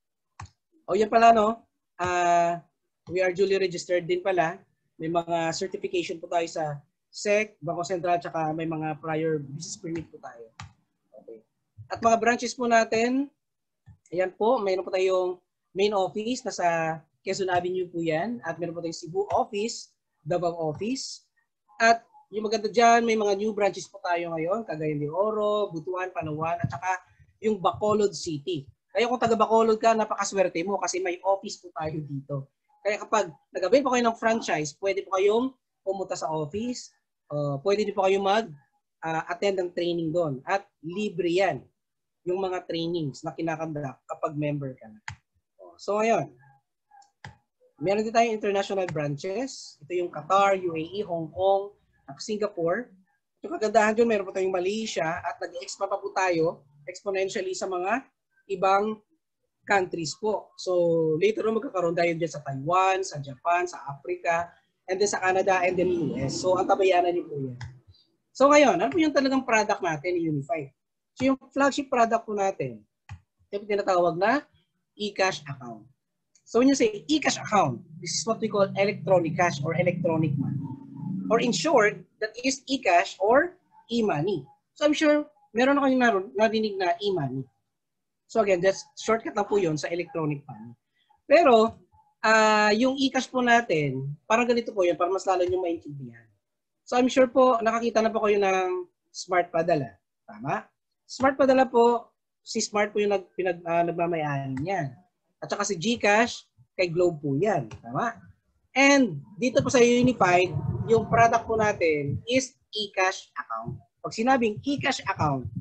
O, yan pala, no? Uh, we are duly registered din pala. May mga certification po tayo sa S E C, Bangko Sentral, tsaka may mga prior business permit po tayo. Okay. At mga branches po natin, ayan po, mayroon po tayong main office, nasa Quezon Avenue po yan. At mayroon po tayong Cebu office, Davao office. At yung maganda dyan, may mga new branches po tayo ngayon, Cagayan de Oro, Butuan, Palawan, at saka yung Bacolod City. Kaya kung taga Bacolod ka, napakaswerte mo kasi may office po tayo dito. Kaya kapag nag-avail po kayo ng franchise, pwede po kayong pumunta sa office, uh, pwede din po kayong mag-attend uh, ng training doon. At libre yan, yung mga trainings na kinakandak kapag member ka na. So ngayon, meron din tayong international branches. Ito yung Qatar, U A E, Hong Kong, at Singapore. Yung kagandahan dyan, meron po tayong Malaysia at nag-expand pa po tayo exponentially sa mga ibang countries po. So later on magkakaroon tayo dyan sa Taiwan, sa Japan, sa Africa, and then sa Canada, and then U S. So ang tabayanan niyo po yan. So ngayon, ano po yung talagang product natin ni Unified? So yung flagship product po natin, yung tinatawag na ECASH account. So when you say ECASH account, this is what we call electronic cash or electronic money. Or in short, that is ECASH or e-money. So I'm sure meron ako yung narinig na e-money. So again, that's shortcut lang po yun sa electronic money. Pero uh, yung ECASH po natin, parang ganito po yun, para mas lalo nyo maintindihan. So I'm sure po, nakakita na po kayo ng Smart PADALA. Tama? Smart PADALA po, si Smart po yung nag, pinag, uh, nagmamayaan niyan. At saka si GCASH, kay Globe po yan. Tama? And dito po sa Unified, yung product po natin is ECASH account. Pag sinabing ECASH account,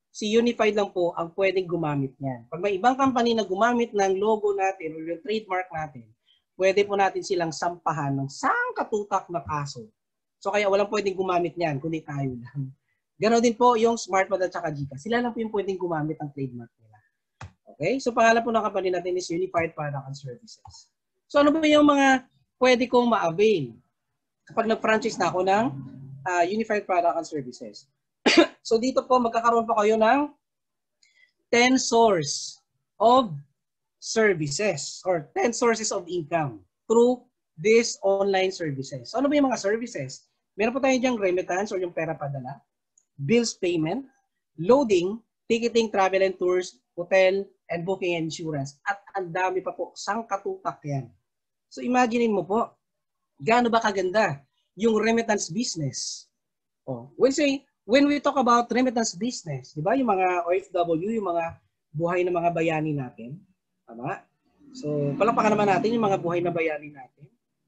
si Unified lang po ang pwedeng gumamit niyan. Pag may ibang company na gumamit ng logo natin o yung trademark natin, pwede po natin silang sampahan ng sangkatutak na kaso. So kaya walang pwedeng gumamit niyan, kundi tayo lang. Ganon din po yung SmartMoney at saka GCASH. Sila lang po yung pwedeng gumamit ng trademark nila. Okay? So pangalan po ng company natin is Unified Product and Services. So ano po yung mga pwede kong ma-avail kapag nag-franchise na ako ng uh, Unified Product and Services? So dito po magkakaroon po kayo ng ten source of services or ten sources of income through these online services. So ano ba yung mga services? Meron po tayo diyang remittance or yung pera padala, bills payment, loading, ticketing, travel and tours, hotel, and booking and insurance. At ang dami pa po, sangkatutak yan. So imagine mo po, gaano ba kaganda yung remittance business? Oh, when say, when we talk about remittance business, di ba yung mga O F W, yung mga buhay ng mga bayani natin, tama? So palakpakan naman natin yung mga buhay na bayani natin.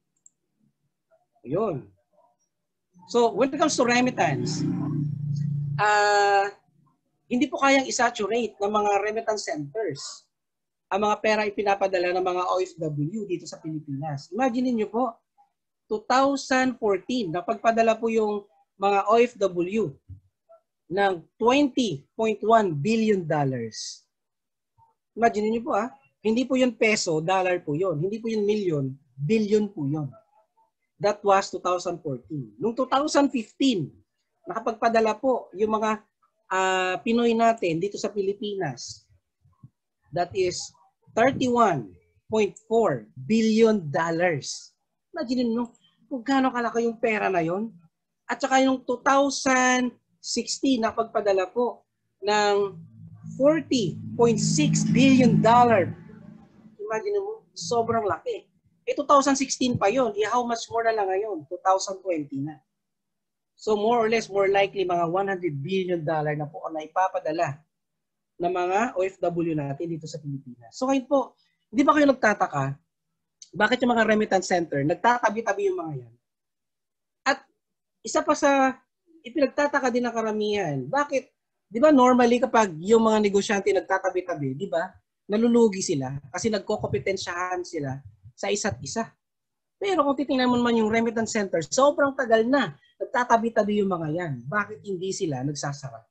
Yun. So when it comes to remittance, uh, hindi po kayang isaturate ng mga remittance centers ang mga pera ipinapadala ng mga O F W dito sa Pilipinas. Imagine niyo po, two thousand fourteen, napagpadala po yung mga O F W ng twenty point one billion dollars. Imagine niyo po ah, hindi po yun peso, dollar po yun. Hindi po yun million, billion po yun. That was two thousand fourteen. Noong two thousand fifteen, nakapagpadala po yung mga uh, Pinoy natin dito sa Pilipinas. That is thirty-one point four billion dollars. Imagine nyo kung gaano kalaki yung pera na yon. At saka yung two thousand sixteen, nakapagpadala po ng forty point six billion dollars. Imagine mo, sobrang laki. Eh, two thousand sixteen pa yon. Eh, how much more na lang ngayon? two thousand twenty na. So more or less, more likely, mga one hundred billion dollars na po ang naipapadala ng mga O F W natin dito sa Pilipinas. So ngayon po, hindi ba kayo nagtataka? Bakit yung mga remittance center, nagtatabi-tabi yung mga yan? At isa pa sa ipinagtataka din ng karamihan, bakit, di ba normally kapag yung mga negosyante nagtatabi-tabi, di ba, nalulugi sila kasi nagkokompetensyahan sila sa isa't isa. Pero kung titingnan mo naman yung remittance center, sobrang tagal na. Nagtatabi-tabi yung mga yan. Bakit hindi sila nagsasara?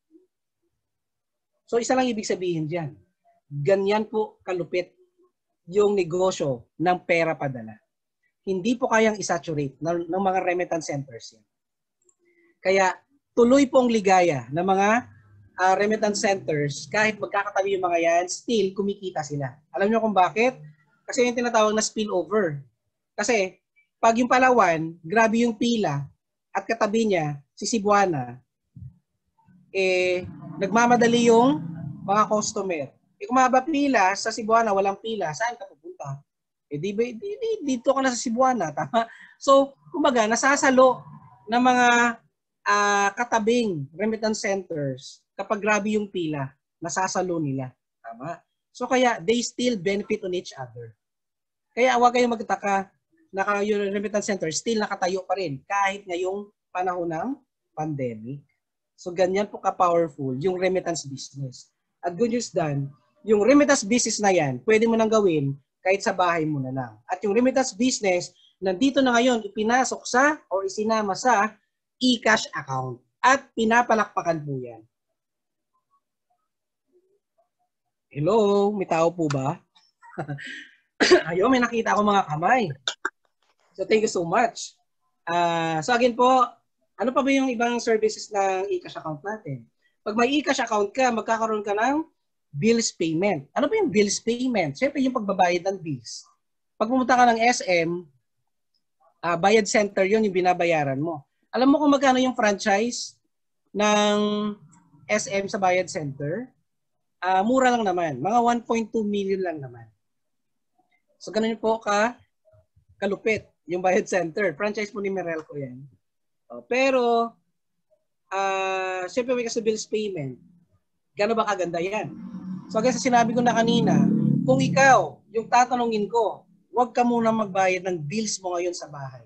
So isa lang ibig sabihin dyan. Ganyan po kalupit yung negosyo ng pera padala. Hindi po kayang isaturate ng, ng mga remittance centers yan. Kaya tuloy pong ligaya ng mga uh, remittance centers, kahit magkakatabi yung mga yan, still kumikita sila. Alam niyo kung bakit? Kasi yung tinatawag na spillover. Kasi pag yung Palawan, grabe yung pila at katabi niya, si Cebuana, eh, nagmamadali yung mga customer. Eh, kung mahaba pila, sa Cebuana, walang pila, saan ka pupunta? Eh, di, di, di, dito ka na sa Cebuana, tama? So, kumbaga, nasasalo ng mga uh, katabing remittance centers kapag grabe yung pila, nasasalo nila, tama? So, kaya, they still benefit on each other. Kaya, huwag kayong magtaka na yung remittance center still nakatayo pa rin kahit ngayong panahon ng pandemic. So, ganyan po ka-powerful yung remittance business. At good news done, yung remittance business na yan, pwede mo nang gawin kahit sa bahay mo na lang. At yung remittance business, nandito na ngayon, ipinasok sa o isinama sa ECASH account. At pinapalakpakan po yan. Hello, may tao po ba? Ayun, may nakita ako mga kamay. So, thank you so much. Uh, so, again po, ano pa ba yung ibang services ng ECASH account natin? Pag may ECASH account ka, magkakaroon ka ng bills payment. Ano ba yung bills payment? Siyempre yung pagbabayad ng bills. Pag pumunta ka ng S M, uh, bayad center yun yung binabayaran mo. Alam mo kung magkano yung franchise ng S M sa bayad center? Uh, mura lang naman. Mga one point two million lang naman. So ganun po ka kalupit yung bayad center. Franchise po ni Merelco yan. Uh, pero, uh, siyempre may kasi bills payment. Gano'n ba kaganda yan? So, hanggang sa sinabi ko na kanina, kung ikaw, yung tatanungin ko, huwag ka muna magbayad ng bills mo ngayon sa bahay.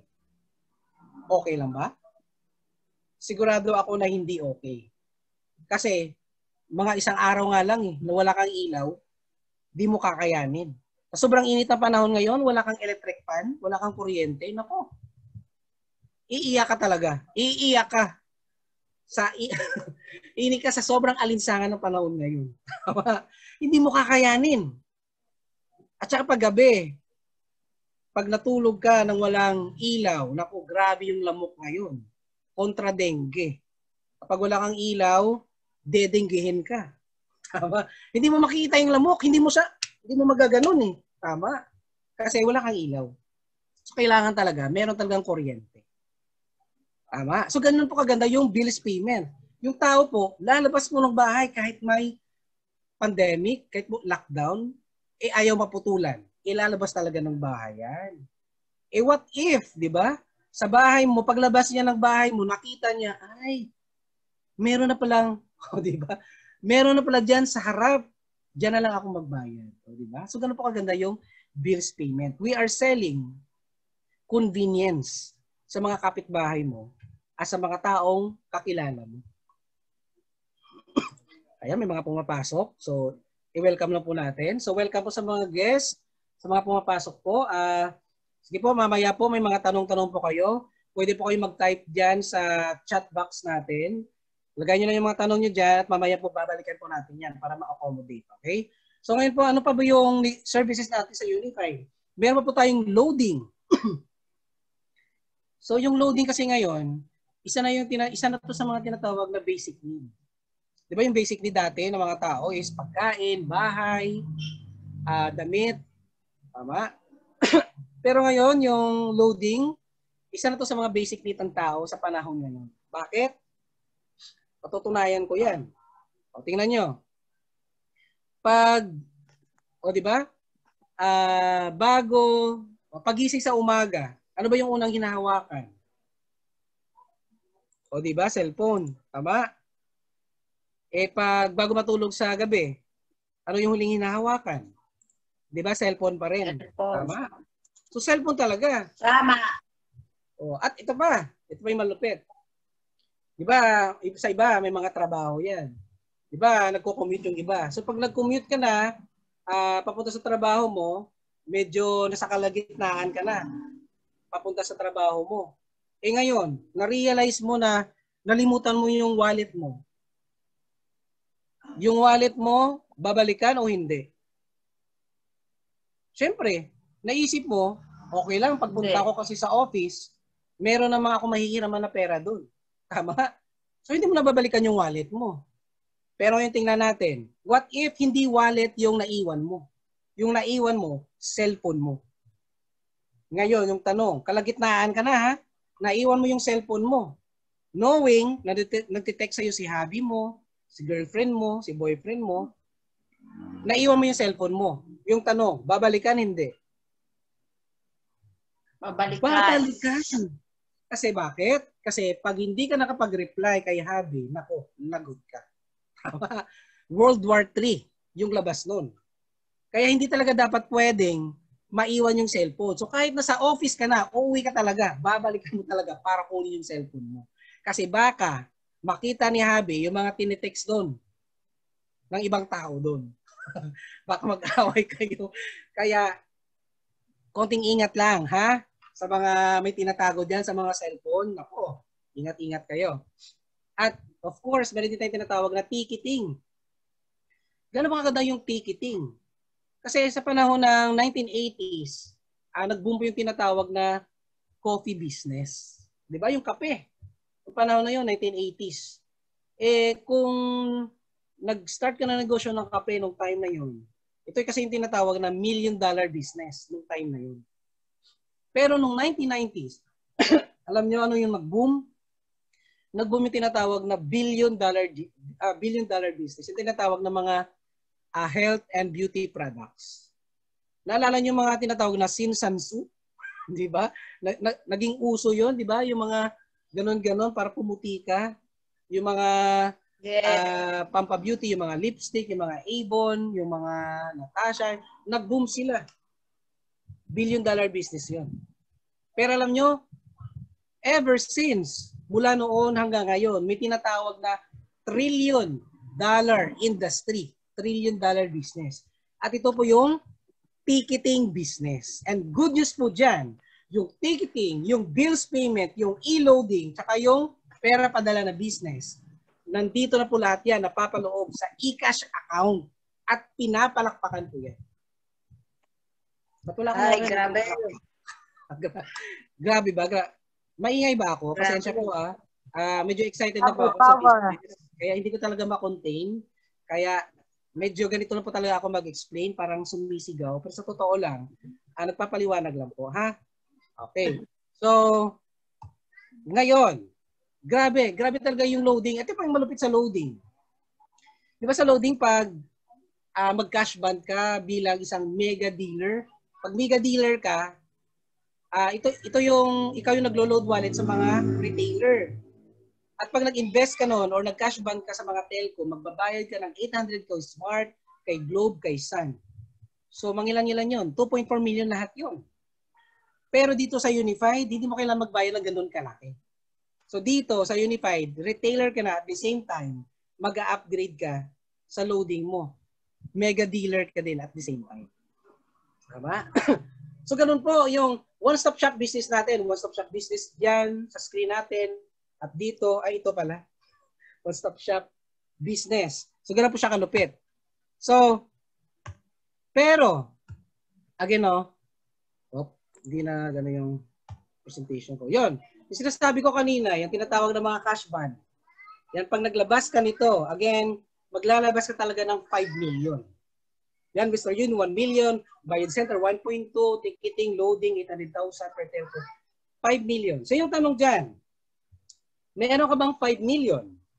Okay lang ba? Sigurado ako na hindi okay. Kasi, mga isang araw nga lang eh, na wala kang ilaw, di mo kakayanin. Sa sobrang init na panahon ngayon, wala kang electric fan, wala kang kuryente, nako. Iiyak ka talaga. Iiyak ka. Sa ini ka sa sobrang alinsangan ng panahon ngayon. Hindi mo kakayanin. At saka pag gabi, pag natulog ka nang walang ilaw, naku, grabe yung lamok ngayon. Kontra dengue. Kapag wala kang ilaw, dedenggehin ka. Tama? Hindi mo makikita yung lamok, hindi mo siya, hindi mo magaganon eh. Tama? Kasi wala kang ilaw. So kailangan talaga, meron talagang kuryente. Tama? So ganun po kaganda yung bills payment. Yung tao po, lalabas mo ng bahay kahit may pandemic, kahit mo lockdown, eh ayaw maputulan. Ilalabas talaga ng bahay yan. Eh what if, di ba? Sa bahay mo, paglabas niya ng bahay mo, nakita niya, ay, meron na palang, oh, di ba? Meron na pala dyan sa harap. Diyan na lang ako magbayad. Oh, di ba? So ganun po kaganda yung bills payment. We are selling convenience sa mga kapitbahay mo at sa mga taong kakilala mo. Ayan, may mga pumapasok. So, i-welcome lang po natin. So, welcome po sa mga guests, sa mga pumapasok po. Uh, sige po, mamaya po may mga tanong-tanong po kayo. Pwede po kayo mag-type dyan sa chat box natin. Lagay nyo lang yung mga tanong nyo dyan at mamaya po babalikan po natin yan para ma-accommodate. Okay? So, ngayon po, ano pa ba yung services natin sa Unify? Meron pa po tayong loading. So, yung loading kasi ngayon, isa na yung tina, isa na to sa mga tinatawag na basic need. 'Di ba yung basic need dati ng mga tao is pagkain, bahay, uh, damit, tama? Pero ngayon yung loading, isa na to sa mga basic need ng tao sa panahon ngayon. Bakit? Patutunayan ko 'yan. O tingnan niyo. Pag o 'di ba? Uh, bago pagising sa umaga, ano ba yung unang hinahawakan? O di ba, cellphone, tama? Eh pag bago matulog sa gabi, ano yung huling hinahawakan? Di ba, cellphone pa rin. Cellphone. Tama? So cellphone talaga. Tama. O, at ito pa, ito pa yung malupit. Di ba, sa iba may mga trabaho yan. Di ba, nagko-commute yung iba. So pag nag-commute ka na, uh, papunta sa trabaho mo, medyo nasa kalagitnaan ka na. Papunta sa trabaho mo. Eh ngayon, na-realize mo na nalimutan mo yung wallet mo. Yung wallet mo, babalikan o hindi? Siyempre, naisip mo, okay lang, pagpunta ko kasi sa office, meron naman ako mahihiraman na pera doon. Tama? So hindi mo na babalikan yung wallet mo. Pero yung tingnan natin, what if hindi wallet yung naiwan mo? Yung naiwan mo, cellphone mo. Ngayon, yung tanong, kalagitnaan ka na ha? Naiwan mo yung cellphone mo. Knowing na nagtitext sa'yo si hubby mo, si girlfriend mo, si boyfriend mo, naiwan mo yung cellphone mo. Yung tanong, babalikan hindi? Babalikan. Babalikan. Kasi bakit? Kasi pag hindi ka nakapag-reply kay hubby, nako, lagot ka. World War Three yung labas nun. Kaya hindi talaga dapat pwedeng maiwan yung cellphone. So kahit nasa office ka na, uuwi ka talaga, babalikan mo talaga para kunin yung cellphone mo. Kasi baka makita ni hubby yung mga tinitext doon ng ibang tao doon. Baka mag-away kayo. Kaya konting ingat lang ha sa mga may tinatago dyan sa mga cellphone. Nako, ingat-ingat kayo. At of course, meron din tayong tinatawag na ticketing. Gano'n ba kaganda yung ticketing? Kasi sa panahon ng nineteen eighties, ah, nag-boom po yung tinatawag na coffee business. Di ba? Yung kape. Yung panahon na yun, nineteen eighties. Eh, kung nag-start ka na negosyo ng kape nung time na yun, ito kasi yung tinatawag na million dollar business nung time na yun. Pero nung nineteen nineties, alam nyo ano yung nag-boom? Nag-boom yung tinatawag na billion dollar, uh, billion dollar business. Yung tinatawag na mga Uh, health and beauty products. Naalala niyo mga tinatawag na sinsansu? Di ba? Na, na, naging uso yon, di ba? Yung mga ganon-ganon para pumuti ka. Yung mga yeah. uh, pampabeauty, yung mga lipstick, yung mga Avon, yung mga Natasha. Nag-boom sila. Billion dollar business yon. Pero alam nyo, ever since, mula noon hanggang ngayon, may tinatawag na trillion dollar industry. Trillion dollar business. At ito po yung ticketing business. And good news po dyan, yung ticketing, yung bills payment, yung e-loading, tsaka yung pera padala na business. Nandito na po lahat yan, napapaloob sa ECASH account at pinapalakpakan po yan. Batula Ay, grabe. Grabe ba? Gra Maingay ba ako? Pasensya po ah. Uh, medyo excited na po Ako, ako sa power. business. Kaya hindi ko talaga ma-contain. Kaya medyo ganito na po talaga ako mag-explain, parang sumisigaw. Pero sa totoo lang, ah, nagpapaliwanag lang po, ha? Okay. So, ngayon, grabe, grabe talaga yung loading. Ito pa yung malupit sa loading. Di ba sa loading, pag uh, mag-cash band ka bilang isang mega dealer, pag mega dealer ka, uh, ito, ito yung, ikaw yung naglo-load wallet sa mga retailer. At pag nag-invest ka noon or nag-cash band ka sa mga telco, magbabayad ka ng eight hundred kay Smart, kay Globe, kay Sun. So, mangilan-ilan yun. two point four million lahat yun. Pero dito sa Unified, hindi mo kailangan magbayad ng ganun kalaki. So, dito sa Unified, retailer ka na at the same time, mag-upgrade ka sa loading mo. Mega dealer ka din at the same time. Tama? So, ganun po yung one-stop shop business natin. One-stop shop business dyan sa screen natin. At dito, ay ito pala, one-stop shop business. So, ganun po siya kalupit. So, pero, again, no, oh, hindi na gano'n yung presentation ko. Yun, yung sinasabi ko kanina, yung tinatawag ng mga cash band. Yan, pag naglabas ka nito, again, maglalabas ka talaga ng five million. Yan, Mister Yun, one million, Bayad Center, one point two, ticketing, loading, eight hundred thousand per telco, five million. So, yung tanong dyan, meron ka bang five million?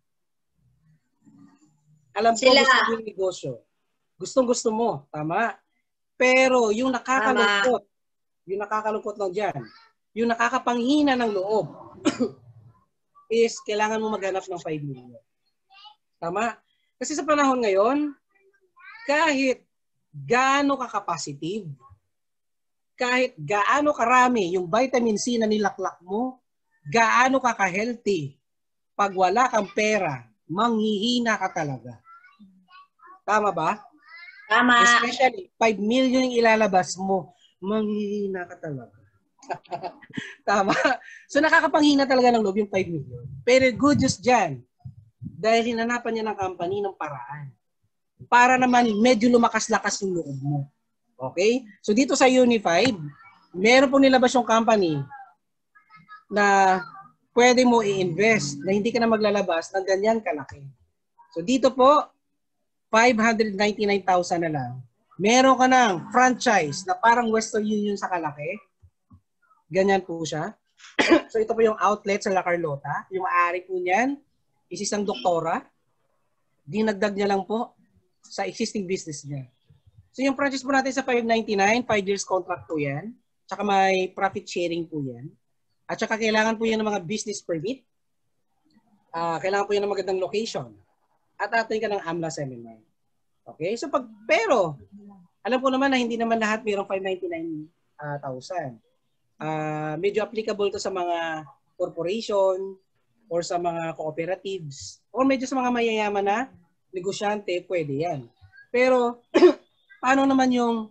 Alam ko Sila. gusto mo yung negosyo. Gustong-gusto mo. Tama. Pero yung nakakalungkot, Tama. yung nakakalungkot lang dyan, yung nakakapanghina ng loob is kailangan mo maghanap ng five million. Tama? Kasi sa panahon ngayon, kahit gaano ka capacitive, kahit gaano karami yung vitamin C na nilaklak mo, gaano ka ka-healthy, pag wala kang pera, manghihina ka talaga. Tama ba? Tama. Especially, five million yung ilalabas mo, manghihina ka talaga. Tama? So, nakakapanghina talaga ng loob yung five million. Pero good news dyan, dahil hinanapan niya ng company ng paraan. Para naman medyo lumakas-lakas yung loob mo. Okay? So, dito sa Unified, meron po nilabas yung company na pwede mo i-invest na hindi ka na maglalabas ng ganyan kalaki. So dito po, five hundred ninety-nine thousand na lang. Meron ka ng franchise na parang Western Union sa kalaki. Ganyan po siya. So ito po yung outlet sa La Carlota. Yung maaari po niyan is isang doktora. Dinagdag niya lang po sa existing business niya. So yung franchise po natin sa five ninety-nine, five years contract po yan. Tsaka may profit sharing po yan. At saka kailangan po yan ng mga business permit. Uh, kailangan po yan ng magandang location. At atin ka ng AMLA seminar. Okay? So pag, pero, alam ko naman na hindi naman lahat mayroong five hundred ninety-nine thousand. Uh, medyo applicable to sa mga corporation or sa mga cooperatives or medyo sa mga mayayaman na negosyante, pwede yan. Pero, paano naman yung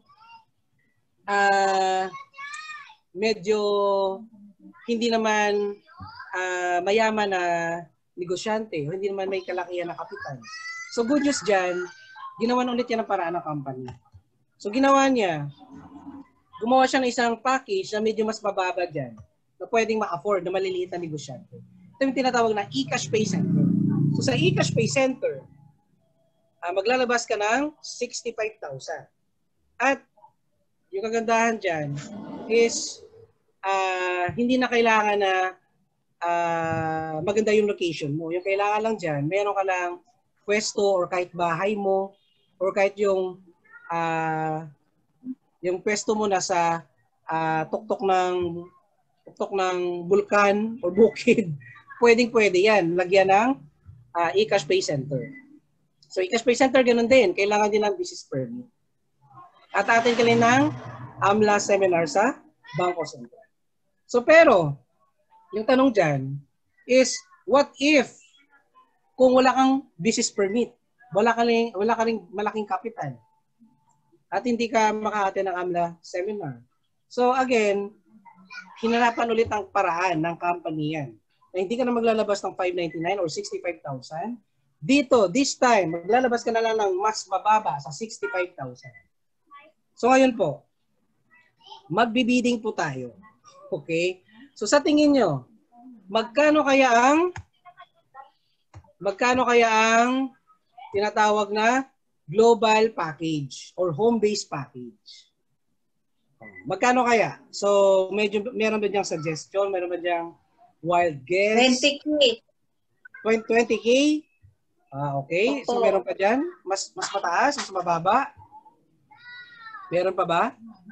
uh, medyo hindi naman uh, mayaman na negosyante, hindi naman may kalakihan na kapital. So good news dyan, ginawa na ulit yan ang paraan ng company. So ginawa niya, gumawa siya ng isang package na medyo mas mababa dyan, na pwedeng ma-afford na maliliit na negosyante. Ito yung tinatawag na ECASH Pay Center. So sa ECASH Pay Center, uh, maglalabas ka ng sixty-five thousand. At yung kagandahan dyan is Uh, hindi na kailangan na uh, maganda yung location mo. Yung kailangan lang dyan, meron ka lang pwesto or kahit bahay mo or kahit yung uh, yung pwesto mo na sa uh, tuktok ng tuktok ng bulkan or bukid. Pwedeng pwede yan. Lagyan ng uh, ECASH Pay Center. So ECASH Pay Center ganun din. Kailangan din ng business permit. At atin kalin ng AMLA seminar sa Bangko Sentral. So pero, yung tanong dyan is, what if kung wala kang business permit? wala ka ring, wala ka ring malaking kapital. At hindi ka maka-attend ng AMLA seminar. So again, hinanapan ulit ang paraan ng company yan. Na hindi ka na maglalabas ng five ninety-nine or sixty-five thousand. Dito, this time, maglalabas ka na lang ng mas mababa sa sixty-five thousand. So ngayon po, magbibidding po tayo. Okay? So sa tingin nyo, magkano kaya ang magkano kaya ang tinatawag na global package or home-based package? Magkano kaya? So medyo meron ba diyang suggestion? Meron ba diyang wild guess? twenty K. twenty K? Ah, okay. So meron pa diyan? Mas mas mataas, mas mababa? Meron pa ba?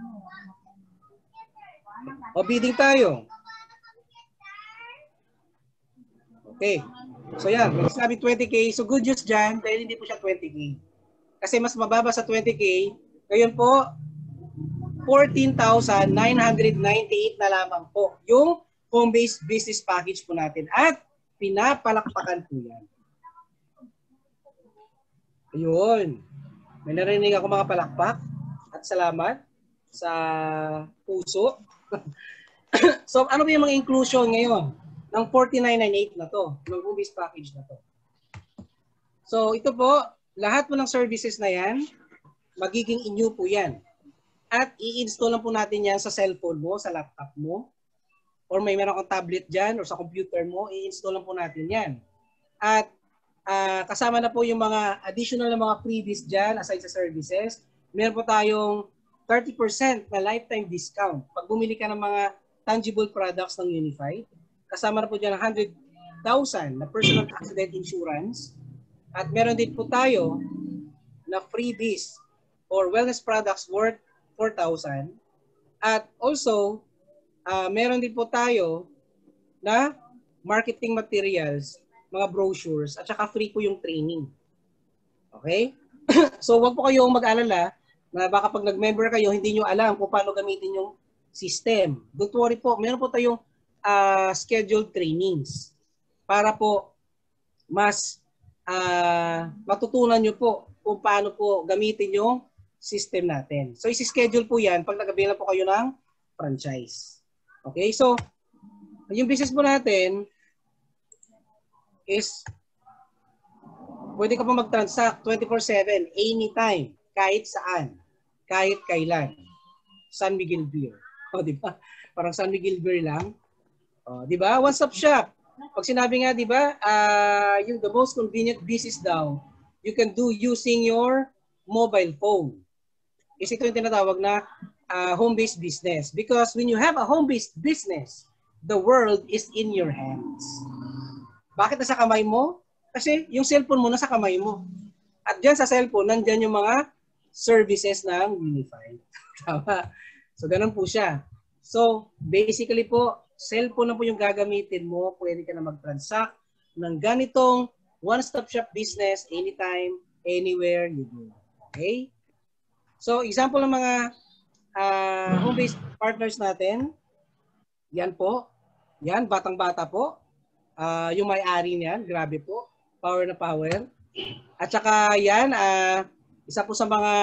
O bidding tayo. Okay. So yan, may sabi twenty K. So good news dyan dahil hindi po siya twenty K. Kasi mas mababa sa twenty K. Ngayon po, fourteen thousand nine hundred ninety-eight na lamang po yung home-based business package po natin. At pinapalakpakan po yan. Ayun. May narinig ako mga palakpak. At salamat sa puso. So ano ba yung mga inclusion ngayon ng forty-nine ninety-eight na to, ng home-based package na to? So ito po, lahat po ng services na yan, magiging inyo po yan. At i-install lang po natin yan sa cellphone mo, sa laptop mo, or may meron kang tablet dyan, or sa computer mo, i-install lang po natin yan. At uh, kasama na po yung mga additional na mga freebies dyan, aside sa services, meron po tayong thirty percent na lifetime discount. Pag bumili ka ng mga tangible products ng Unified, kasama na po dyan one hundred thousand na personal accident insurance. At meron din po tayo na freebies or wellness products worth four thousand. At also, uh, meron din po tayo na marketing materials, mga brochures, at saka free po yung training. Okay? So, wag po kayong mag-alala na baka pag nag-member kayo, hindi nyo alam kung paano gamitin yung system. Don't worry po, meron po tayong uh, scheduled trainings para po mas uh, matutunan nyo po kung paano po gamitin yung system natin. So, isi-schedule po yan pag nag-avail po kayo ng franchise. Okay? So, yung business po natin is pwede ka po mag-transact twenty-four seven, anytime, kahit saan, kahit kailan. San Miguel Beer. O, di ba? Parang San Miguel Beer lang. O, di ba? One-stop shop. Pag sinabi nga, di ba, uh, yung the most convenient business daw, you can do using your mobile phone. Is ito yung tinatawag na uh, home-based business. Because when you have a home-based business, the world is in your hands. Bakit nasa kamay mo? Kasi yung cellphone mo nasa kamay mo. At dyan sa cellphone, nandyan yung mga services ng Unified. Tama? So, ganun po siya. So, basically po, cellphone na po yung gagamitin mo. Pwede ka na mag-transact ng ganitong one-stop shop business anytime, anywhere you go. Okay? So, example ng mga uh, home-based partners natin. Yan po. Yan, batang-bata po. Uh, yung may-ari niyan, grabe po. Power na power. At saka yan, uh, isa po sa mga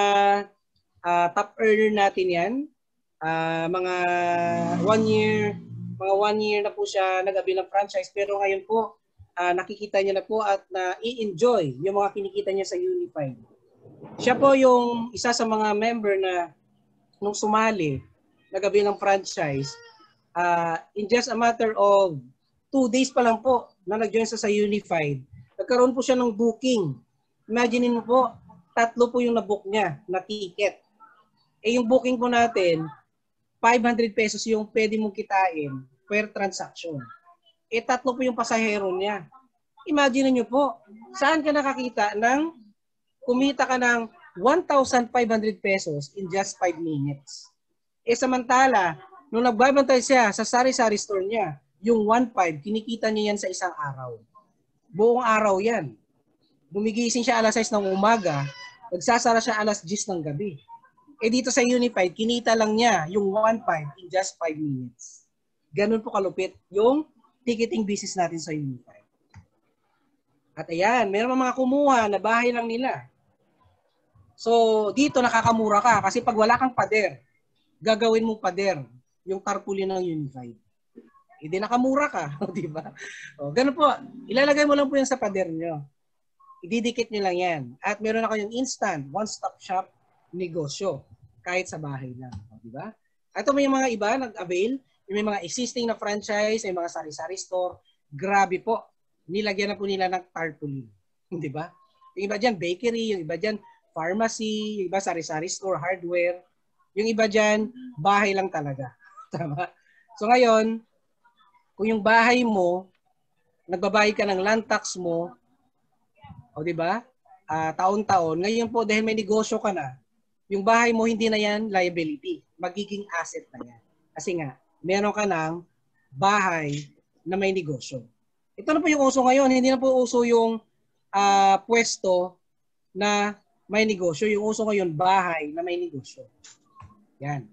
uh, top earner natin yan. Uh, mga one year, mga one year na po siya nag-avail ng franchise. Pero ngayon po, uh, nakikita niya na po at na-i-enjoy yung mga kinikita niya sa Unified. Siya po yung isa sa mga member na nung sumali, nag-avail ng franchise, uh, in just a matter of two days pa lang po na nag-join sa sa Unified, nagkaroon po siya ng booking. Imagine mo po, tatlo po yung nabook niya na ticket. Eh yung booking po natin, five hundred pesos yung pwede mong kitain per transaction. Eh tatlo po yung pasahero niya. Imagine niyo po, saan ka nakakita ng kumita ka ng one thousand five hundred pesos in just five minutes. Eh samantala, nung nagbabantay siya sa sari-sari store niya, yung one point five, kinikita niya yan sa isang araw. Buong araw yan. Gumigising siya alas sais ng umaga, nagsasara siya alas diyes ng gabi. Eh dito sa Unified, kinita lang niya yung one point five in just five minutes. Ganun po kalupit yung ticketing business natin sa Unified. At ayan, meron mga kumuha na bahay lang nila. So, dito nakakamura ka kasi pag wala kang pader, gagawin mong pader yung tarpaulin ng Unified. Hindi nakamura ka, di ba? O, ganun po, ilalagay mo lang po yan sa pader nyo. Ididikit nyo lang yan. At meron na kayong instant, one-stop shop negosyo, kahit sa bahay lang. O, di ba? Ito may mga iba nag-avail, may mga existing na franchise, may mga sari-sari store. Grabe po, nilagyan na po nila ng tarpaulin. Di ba? Yung iba dyan, bakery, yung iba dyan, pharmacy, yung iba sari-sari store, hardware. Yung iba dyan, bahay lang talaga. Tama? So ngayon, kung yung bahay mo, nagbabayad ka ng land tax mo, o di ba? Uh, taon-taon, ngayon po dahil may negosyo ka na, yung bahay mo hindi na yan liability, magiging asset na yan. Kasi nga, meron ka ng bahay na may negosyo. Ito na po yung uso ngayon, hindi na po uso yung uh, pwesto na may negosyo. Yung uso ngayon, bahay na may negosyo. Yan.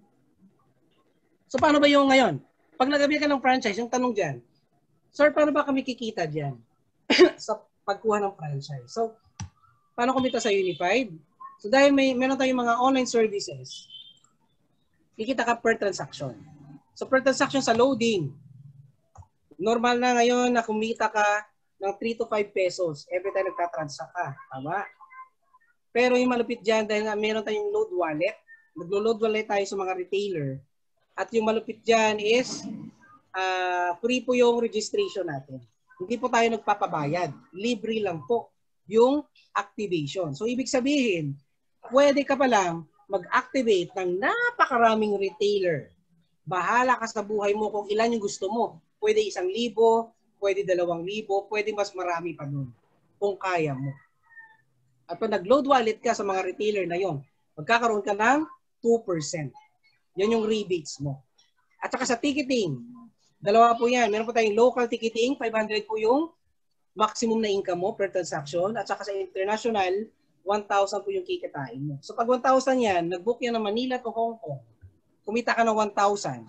So paano ba yung ngayon? Pag nag-avail ka ng franchise, yung tanong dyan, sir, paano ba kami kikita dyan sa pagkuha ng franchise? So, paano kumita sa Unified? So dahil may meron tayong mga online services, kikita ka per transaction. So per transaction sa loading, normal na ngayon na kumita ka ng three to five pesos every time nagtatransact ka. Tama? Pero yung malupit dyan, dahil nga meron tayong load wallet, naglo-load wallet tayo sa mga retailer, at yung malupit dyan is uh, free po yung registration natin. Hindi po tayo nagpapabayad. Libre lang po yung activation. So ibig sabihin, pwede ka pa lang mag-activate ng napakaraming retailer. Bahala ka sa buhay mo kung ilan yung gusto mo. Pwede isang libo, pwede dalawang libo, pwede mas marami pa nun kung kaya mo. At pag nag-load wallet ka sa mga retailer na yon, magkakaroon ka ng two percent. Yan yung rebates mo. At saka sa ticketing, dalawa po yan. Meron po tayong local ticketing, five hundred po yung maximum na income mo per transaction. At saka sa international, one thousand po yung kikitain mo. So pag one thousand yan, nag-book yan ng Manila to Hong Kong, kumita ka ng one thousand.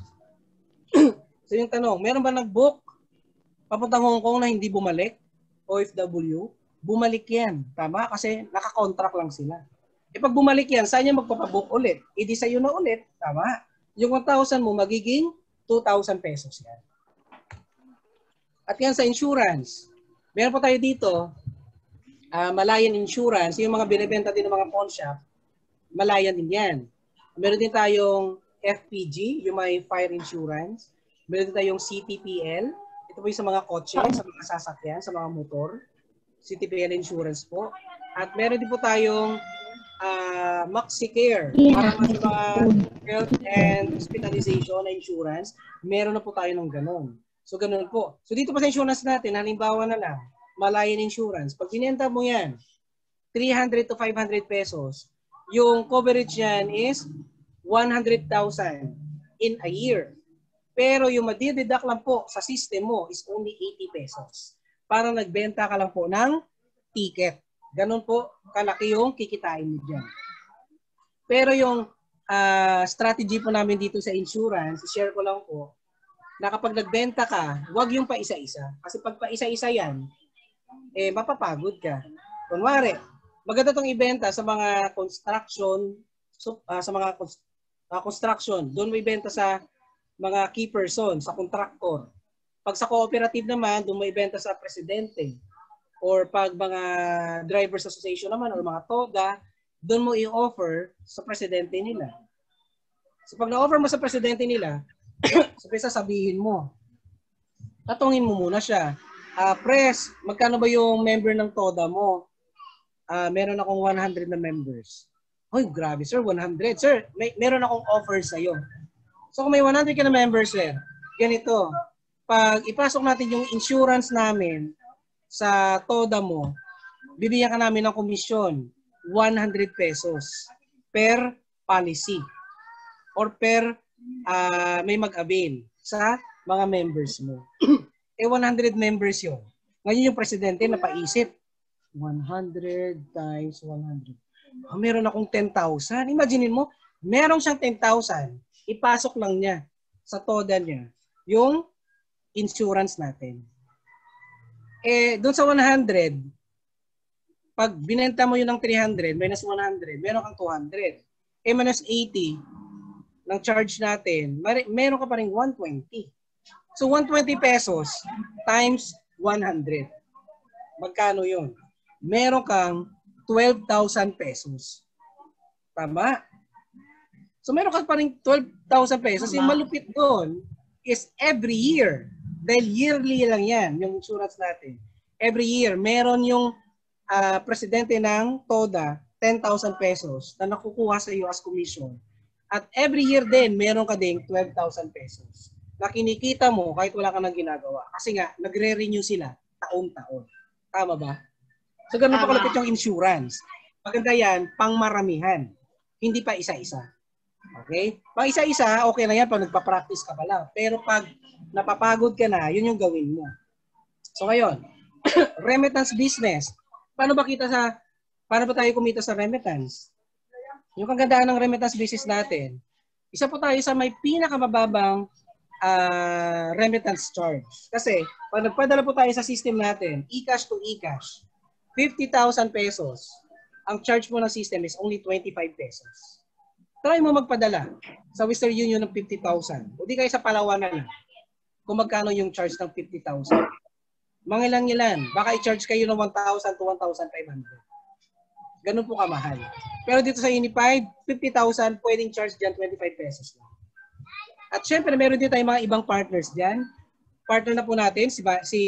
So yung tanong, meron ba nag-book papuntang Hong Kong na hindi bumalik? O F W? Bumalik yan. Tama? Kasi naka-contract lang sila. E pag bumalik yan, saan niya magpapabook ulit? E di sa'yo na ulit. Tama? Yung one thousand mo magiging two thousand pesos yan. At yan sa insurance. Meron pa tayo dito, uh, Malayan Insurance. Yung mga binibenta din ng mga pawn shop, Malayan din yan. Meron din tayong F P G, yung may fire insurance. Meron din tayong C T P L. Ito po yung sa mga kotse, sa mga sasakyan, sa mga motor. C T P L insurance po. At meron din po tayong uh, MAXICARE, para sa mga health and hospitalization na insurance. Meron na po tayo ng ganun. So ganun po. So dito pa sa insurance natin, halimbawa na lang, Malayan Insurance. Pag binenta mo yan, three hundred to five hundred pesos, yung coverage yan is one hundred thousand in a year. Pero yung madideduct lang po sa system mo is only eighty pesos. Para nagbenta ka lang po ng ticket. Ganun po kalaki yung kikitain mo dyan. Pero yung uh, strategy po namin dito sa insurance, share ko lang po, na kapag nagbenta ka, huwag yung pa-isa-isa. Kasi pag pa-isa-isa yan, eh mapapagod ka. Kunwari, maganda itong ibenta sa mga construction, so, uh, sa mga uh, construction, doon mo ibenta sa mga key person, sa contractor. Pag sa cooperative naman, doon mo ibenta sa presidente. Or pag mga drivers association naman, or mga TOGA, doon mo i-offer sa presidente nila. So pag na-offer mo sa presidente nila, sabi sasabihin mo, tatungin mo muna siya. Uh, Pres, magkano ba yung member ng TODA mo? Uh, meron akong one hundred na members. Hoy, grabe sir, one hundred. Sir, may, meron akong offer sa'yo. So kung may one hundred ka na members, sir, ganito, pag ipasok natin yung insurance namin sa TODA mo, bibigyan ka namin ng komisyon, one hundred pesos per policy or per uh, may mag-avail sa mga members mo. Eh one hundred members yun. Ngayon yung presidente napaisip, one hundred times one hundred. Oh, meron akong ten thousand. Imaginin mo, meron siyang ten thousand. Ipasok lang niya sa TODA niya yung insurance natin. Eh, doon sa one hundred, pag binenta mo yun ng three hundred minus one hundred, meron kang two hundred. Eh minus eighty ng charge natin, meron ka pa rin one twenty. So one twenty pesos times one hundred. Magkano yun? Meron kang twelve thousand pesos. Tama? So meron ka pa rin twelve thousand pesos. Yung malupit doon is every year. Dahil yearly lang yan, yung insurance natin. Every year, meron yung uh, presidente ng TODA, ten thousand pesos na nakukuha sa iyo as commission. At every year din, meron ka ding twelve thousand pesos na kinikita mo kahit wala ka nang ginagawa. Kasi nga, nagre-renew sila taon-taon. Tama ba? So, ganun pa kalapit yung insurance. Maganda yan, pang maramihan. Hindi pa isa-isa. Okay? Pang isa-isa, okay na yan pag nagpa-practice ka pa lang. Pero pag napapagod ka na, yun yung gawin mo. So, ngayon, remittance business. Paano ba kita sa, paano ba tayo kumita sa remittance? Yung kagandaan ng remittance business natin, isa po tayo sa may pinakamababang uh, remittance charge. Kasi, pag nagpadala po tayo sa system natin, ECASH to ECASH, fifty thousand pesos. Ang charge mo ng system is only twenty-five pesos. Try mo magpadala sa Western Union ng fifty thousand. O di kayo sa Palawan na lang. Kung magkano yung charge ng fifty thousand. Mga ilang-ilan, baka i-charge kayo ng one thousand to one thousand five hundred. Ganun po kamahal. Pero dito sa Unified, fifty thousand, pwedeng charge dyan twenty-five pesos lang. At syempre, meron din tayong mga ibang partners dyan. Partner na po natin, si, si,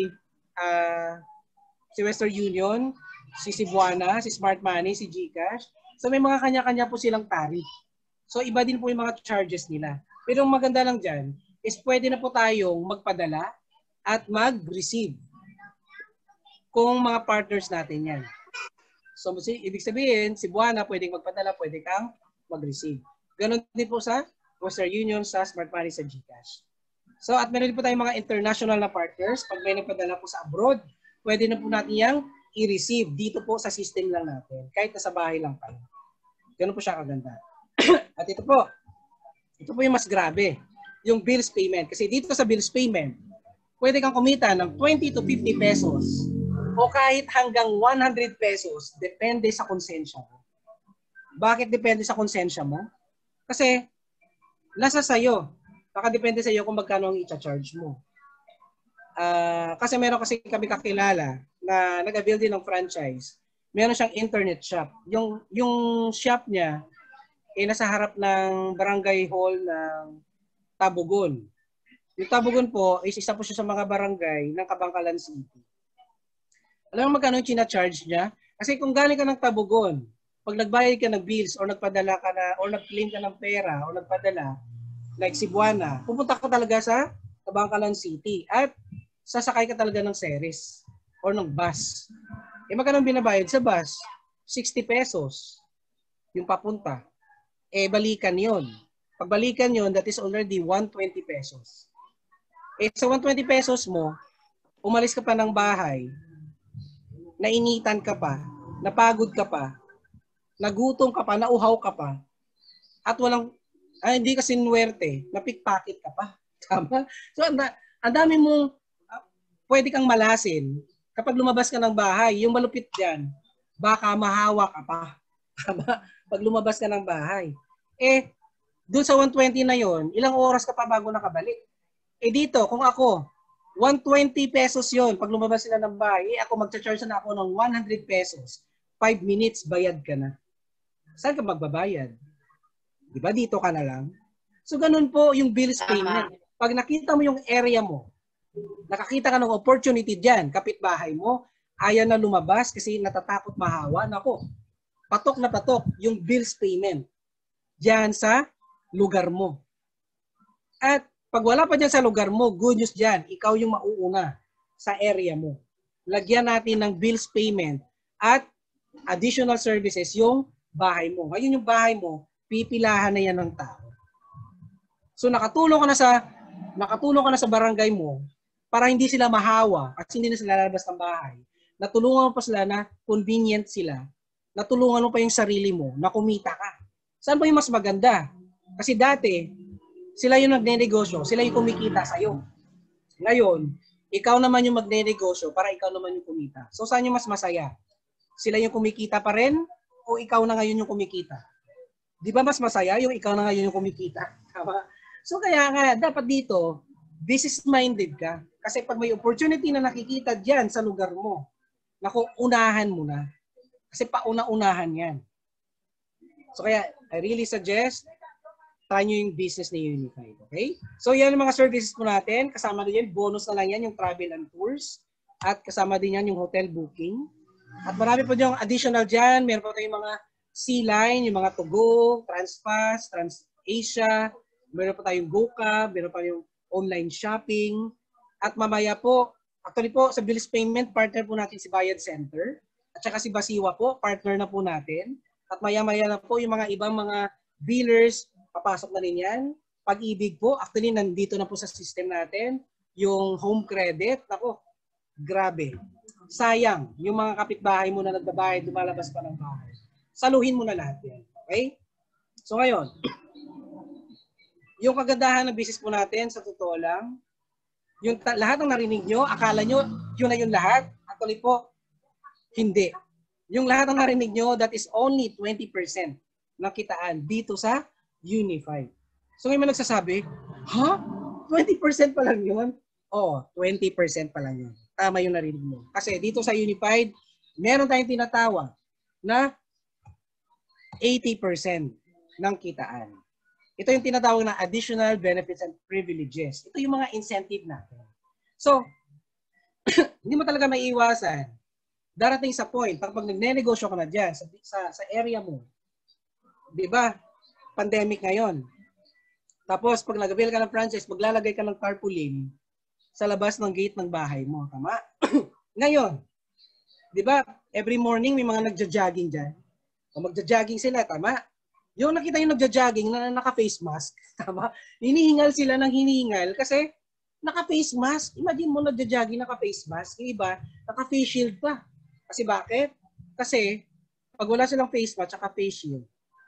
uh, si Western Union, si CEBUANA, si SMARTMONEY, si GCASH. So may mga kanya-kanya po silang tariff. So iba din po yung mga charges nila. Pero ang maganda lang dyan, is pwede na po tayong magpadala at mag-receive kung mga partners natin yan. So, ibig sabihin, si Buana pwedeng magpadala, pwede kang mag-receive. Ganon din po sa Western Union, sa SmartMoney, sa GCash. So, at meron din po tayong mga international na partners. Pag may nagpadala po sa abroad, pwede na po natin yung i-receive dito po sa system lang natin. Kahit nasa bahay lang tayo. Ganon po siya kaganda. At ito po, ito po yung mas grabe. Yung bills payment. Kasi dito sa bills payment, pwede kang kumita ng twenty to fifty pesos o kahit hanggang one hundred pesos, depende sa konsensya mo. Bakit depende sa konsensya mo? Kasi nasa sayo. Baka depende sa iyo kung magkano ang i-charge mo. Uh, kasi meron kasi kami kakilala na nag-avail din ng franchise. Meron siyang internet shop. Yung, yung shop niya, eh, nasa harap ng barangay hall ng Tabugon. Yung Tabugon po, is isa po siya sa mga barangay ng Kabangkalan City. Alam mo magkano yung china-charge niya? Kasi kung galing ka ng Tabugon, pag nagbayad ka ng bills or nagpadala ka na, or nag-claim ka ng pera or nagpadala, like CEBUANA, pupunta ka talaga sa Kabangkalan City at sasakay ka talaga ng series or ng bus. Eh magkano binabayad sa bus? sixty pesos yung papunta. Eh balikan yon. Pagbalikan yon, that is already one hundred twenty pesos. Eh sa one hundred twenty pesos mo, umalis ka pa ng bahay, nainitan ka pa, napagod ka pa, nagutom ka pa, nauhaw ka pa, at walang, ay, hindi kasi nuwerte, na-pickpocket ka pa. Tama? So, ang, ang dami mong uh, pwede kang malasin kapag lumabas ka ng bahay. Yung malupit dyan, baka mahawa ka pa. Tama? Pag lumabas ka ng bahay. Eh, dun sa one hundred twenty na yon, ilang oras ka pa bago nakabalik? Eh dito, kung ako, one hundred twenty pesos yon pag lumabas sila ng bahay, eh ako magcha-charge na ako ng one hundred pesos. five minutes, bayad ka na. Saan ka magbabayad? Di ba dito ka na lang? So ganun po yung bills payment. Pag nakita mo yung area mo, nakakita ka ng opportunity dyan, kapitbahay mo, ayaw na lumabas kasi natatakot mahawa, nako, patok na patok yung bills payment dyan sa lugar mo. At pag wala pa dyan sa lugar mo, good news dyan, ikaw yung mauuna sa area mo. Lagyan natin ng bills payment at additional services yung bahay mo. Ngayon yung bahay mo, pipilahan na yan ng tao. So nakatulong ka na sa nakatulong ka na sa barangay mo para hindi sila mahawa at hindi na sila lalabas ng bahay. Natulungan mo pa sila na convenient sila. Natulungan mo pa yung sarili mo na kumita ka. Saan ba yung mas maganda? Kasi dati, sila yung nagne-negosyo, sila yung kumikita sa'yo. Ngayon, ikaw naman yung magne-negosyo para ikaw naman yung kumita. So saan yung mas masaya? Sila yung kumikita pa rin o ikaw na ngayon yung kumikita? Di ba mas masaya yung ikaw na ngayon yung kumikita? Tama? So kaya nga, dapat dito, business-minded ka. Kasi pag may opportunity na nakikita dyan sa lugar mo, naku, unahan mo na. Kasi pauna-unahan yan. So kaya, I really suggest, try nyo yung business ni Unified. Okay? So yan yung mga services po natin. Kasama din yan, bonus na lang yan, yung travel and tours. At kasama din yan yung hotel booking. At marami po yung additional dyan. Meron po tayong mga Sealine, yung mga Togo, Transfast, TransAsia. Meron po tayong GoCab, meron pa yung online shopping. At mamaya po, actually po, sa Bills Payment, partner po natin si Bayad Center. At saka si Basiwa po, partner na po natin. At maya-maya na po yung mga ibang mga billers, papasok na rin yan. Pag-ibig po, actually nandito na po sa system natin. Yung home credit, ako, grabe. Sayang, yung mga kapitbahay mo na nagbabayad, lumalabas pa ng bahay. Saluhin mo na lahat yan. Okay? So ngayon, yung kagandahan ng business po natin, sa totoo lang, yung lahat ng narinig nyo, akala nyo, yun na yung lahat. Actually po, hindi. Yung lahat ng narinig nyo, that is only twenty percent ng kitaan dito sa Unified. So ngayon may nagsasabi, ha? twenty percent pa lang yun? Oo, twenty percent pa lang yun. Tama yung narinig mo. Kasi dito sa Unified, meron tayong tinatawag na eighty percent ng kitaan. Ito yung tinatawag na additional benefits and privileges. Ito yung mga incentive natin. So, hindi mo talaga maiiwasan. Darating sa point, pag nagne-negosyo ka na dyan sa, sa, sa area mo, di ba? Pandemic ngayon. Tapos, pag nag-avail ka ng franchise, maglalagay ka ng tarpaulin sa labas ng gate ng bahay mo. Tama? Ngayon, di ba, every morning may mga nagja-jogging dyan. O magja-jogging sila, tama? Yung nakita yung nagja-jogging na naka-face mask, tama? Hinihingal sila ng hinihingal kasi naka-face mask. Imagine mo nagja-jogging naka-face mask. Yung iba, naka-face shield pa. Kasi bakit? Kasi pag wala silang face mask at face shield,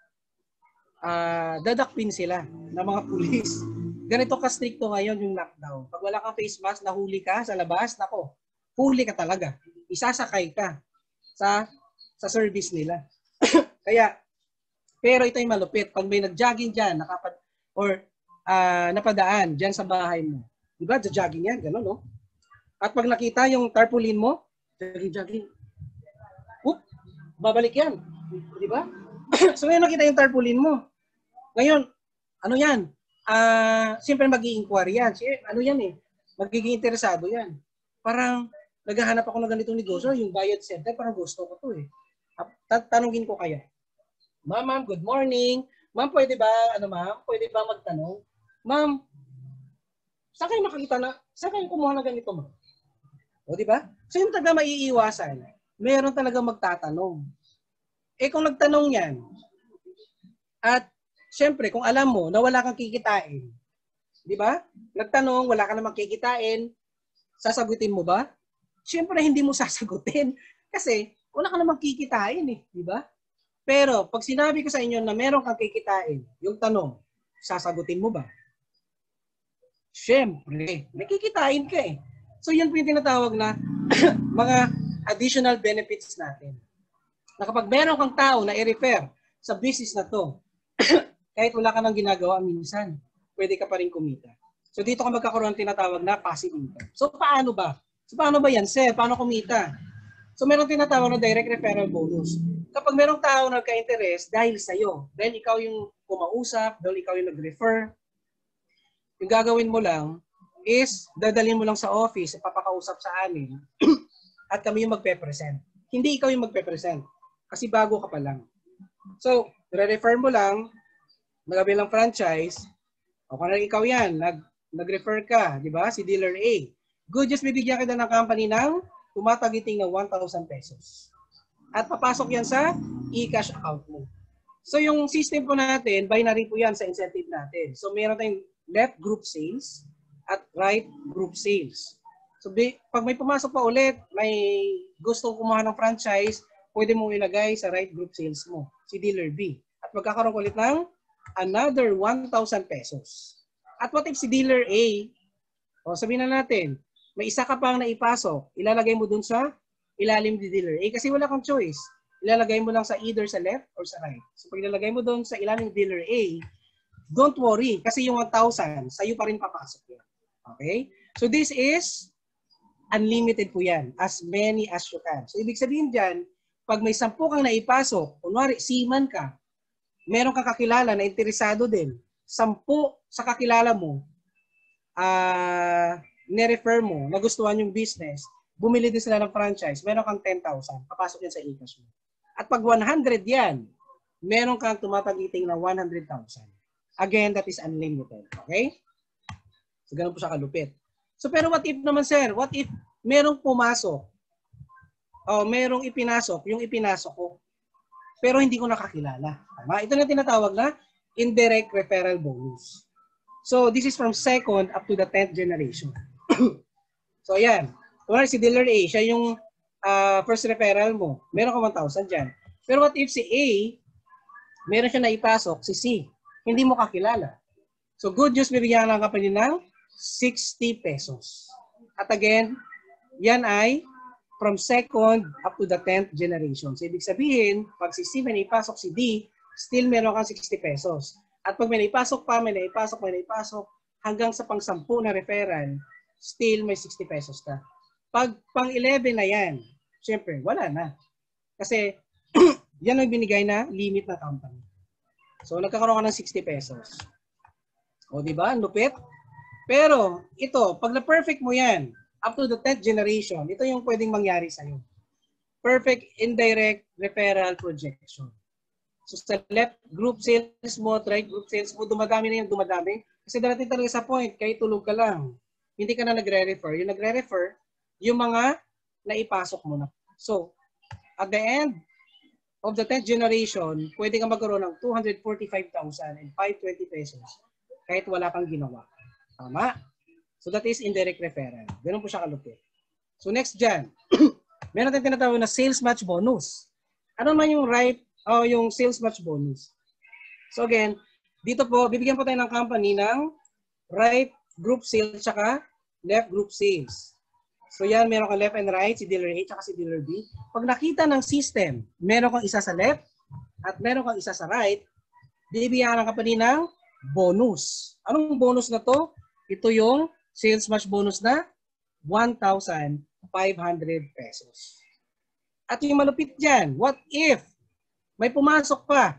uh, dadakpin sila ng mga pulis. Ganito ka-stricto ngayon yung lockdown. Pag wala kang face mask, nahuli ka sa labas, nako, huli ka talaga. Isasakay ka sa sa service nila. Kaya, pero ito yung malupit. Pag may nag-jogging dyan, nakapad, or uh, napadaan dyan sa bahay mo, di ba? Jogging yan, gano'n, no? At pag nakita yung tarpaulin mo, jogging-jogging, whoop, babalik yan. Di ba? So ngayon nakita yung tarpaulin mo. Ngayon, ano yan? Uh, Siyempre mag-i-inquire yan. Siyempre, ano yan eh? Magiging interesado yan. Parang naghahanap ako ng ganitong negosyo, yung Bayad Center, parang gusto ko to eh. Tanungin ko kaya. Ma'am, ma'am, good morning. Ma'am, pwede ba, ano ma'am, pwede ba magtanong? Ma'am, saan kayo makakita na, saan kayo kumuha na ganito, ma'am? O, di ba? So, yung taga maiiwasan, meron talaga magtatanong. Eh, kung nagtanong yan, at syempre, kung alam mo na wala kang kikitain, di ba? Nagtanong, wala ka namang kikitain, sasagutin mo ba? Syempre, hindi mo sasagutin. Kasi, wala ka namang kikitain eh, di ba? Pero, pag sinabi ko sa inyo na meron kang kikitain, yung tanong, sasagutin mo ba? Siyempre, may kikitain ka eh. So, yun po yung tinatawag na mga additional benefits natin. Na kapag meron kang tao na i-refer sa business na to, kahit wala ka nang ginagawa minsan, pwede ka pa rin kumita. So, dito ka magkakaroon ng tinatawag na passive income. So, paano ba? So, paano ba yan, sir? Paano kumita? So, meron tinatawag na direct referral bonus. Kapag merong tao na nagka-interest dahil sa'yo, dahil ikaw yung kumausap, dahil ikaw yung nag-refer, yung gagawin mo lang is dadalhin mo lang sa office, papakausap sa amin, at kami yung magpe-present. Hindi ikaw yung magpe-present kasi bago ka pa lang. So, re-refer mo lang, nag-avail ng franchise, o kung ikaw yan, nag, nag-refer ka, di ba? Si dealer A. Good, just bibigyan kita ng company ng tumatagiting na one thousand pesos. At papasok yan sa ECASH account mo. So yung system po natin, binary po yan sa incentive natin. So meron tayong left group sales at right group sales. So pag may pumasok pa ulit, may gusto kumuha ng franchise, pwede mong ilagay sa right group sales mo, si dealer B. At magkakaroon ulit ng another one thousand pesos. At what if si dealer A, o sabihin na natin, may isa ka pang naipasok, ilalagay mo dun sa ilalim ni dealer A kasi wala kang choice. Ilalagay mo lang sa either sa left or sa right. So pag ilalagay mo doon sa ilalim ni dealer A, don't worry kasi yung one thousand, sa'yo pa rin papasok yan. Okay? So this is unlimited po yan. As many as you can. So ibig sabihin dyan, pag may sampu kang naipasok, kunwari, seaman ka, meron kang kakilala na interesado din, sampu sa kakilala mo, ah, uh, nirefer mo, nagustuhan yung business, bumili din sila ng franchise, meron kang ten thousand, papasok yan sa ECASH mo. At pag one hundred yan, meron kang tumatagiting na one hundred thousand. Again, that is unlimited. Okay? So, ganun po siya kalupit. So, pero what if naman, sir? What if merong pumasok? O, merong ipinasok, yung ipinasok ko, pero hindi ko nakakilala. Tama? Ito na tinatawag na indirect referral bonus. So, this is from second up to the tenth generation. So, ayan. Kunwari si dealer A, siya yung uh, first referral mo. Meron ka one thousand dyan. Pero what if si A, meron siya naipasok, si C, hindi mo kakilala. So, good news, bibigyan lang ka pa ng sixty pesos. At again, yan ay from second up to the tenth generation. So, ibig sabihin, pag si C may naipasok si D, still meron kang sixty pesos. At pag may naipasok pa, may naipasok, may naipasok, hanggang sa pang-sampu na referral, still may sixty pesos ka. Pag pang-eleven na yan, syempre, wala na. Kasi, yan ang binigay na limit na company. So, nagkakaroon ka ng sixty pesos. O, di ba? Lupit. Pero, ito, pag na-perfect mo yan, up to the tenth generation, ito yung pwedeng mangyari sa'yo. Perfect indirect referral projection. So, sa left group sales mo, right group sales mo, dumadami na yung dumadami. Kasi darating talaga sa point, kahit tulog ka lang. Hindi ka na nagre-refer. Yung nagre-refer, yung mga naipasok mo na. So, at the end of the tenth generation, pwede kang magkaroon ng two hundred forty-five thousand five hundred twenty pesos kahit wala kang ginawa. Tama? So, that is indirect referral. Ganun po siya kalupit. So, next dyan. Meron tayong tinatawag na sales match bonus. Ano man yung right o oh, yung sales match bonus? So, again, dito po, bibigyan po tayo ng company ng right group sales tsaka left group sales. So, yan, meron kang left and right, si dealer A tsaka si dealer B. Pag nakita ng system, meron kang isa sa left at meron kang isa sa right, bibigyan ng company ng bonus. Anong bonus na to? Ito yung sales match bonus na one thousand five hundred pesos. At yung malupit dyan, what if may pumasok pa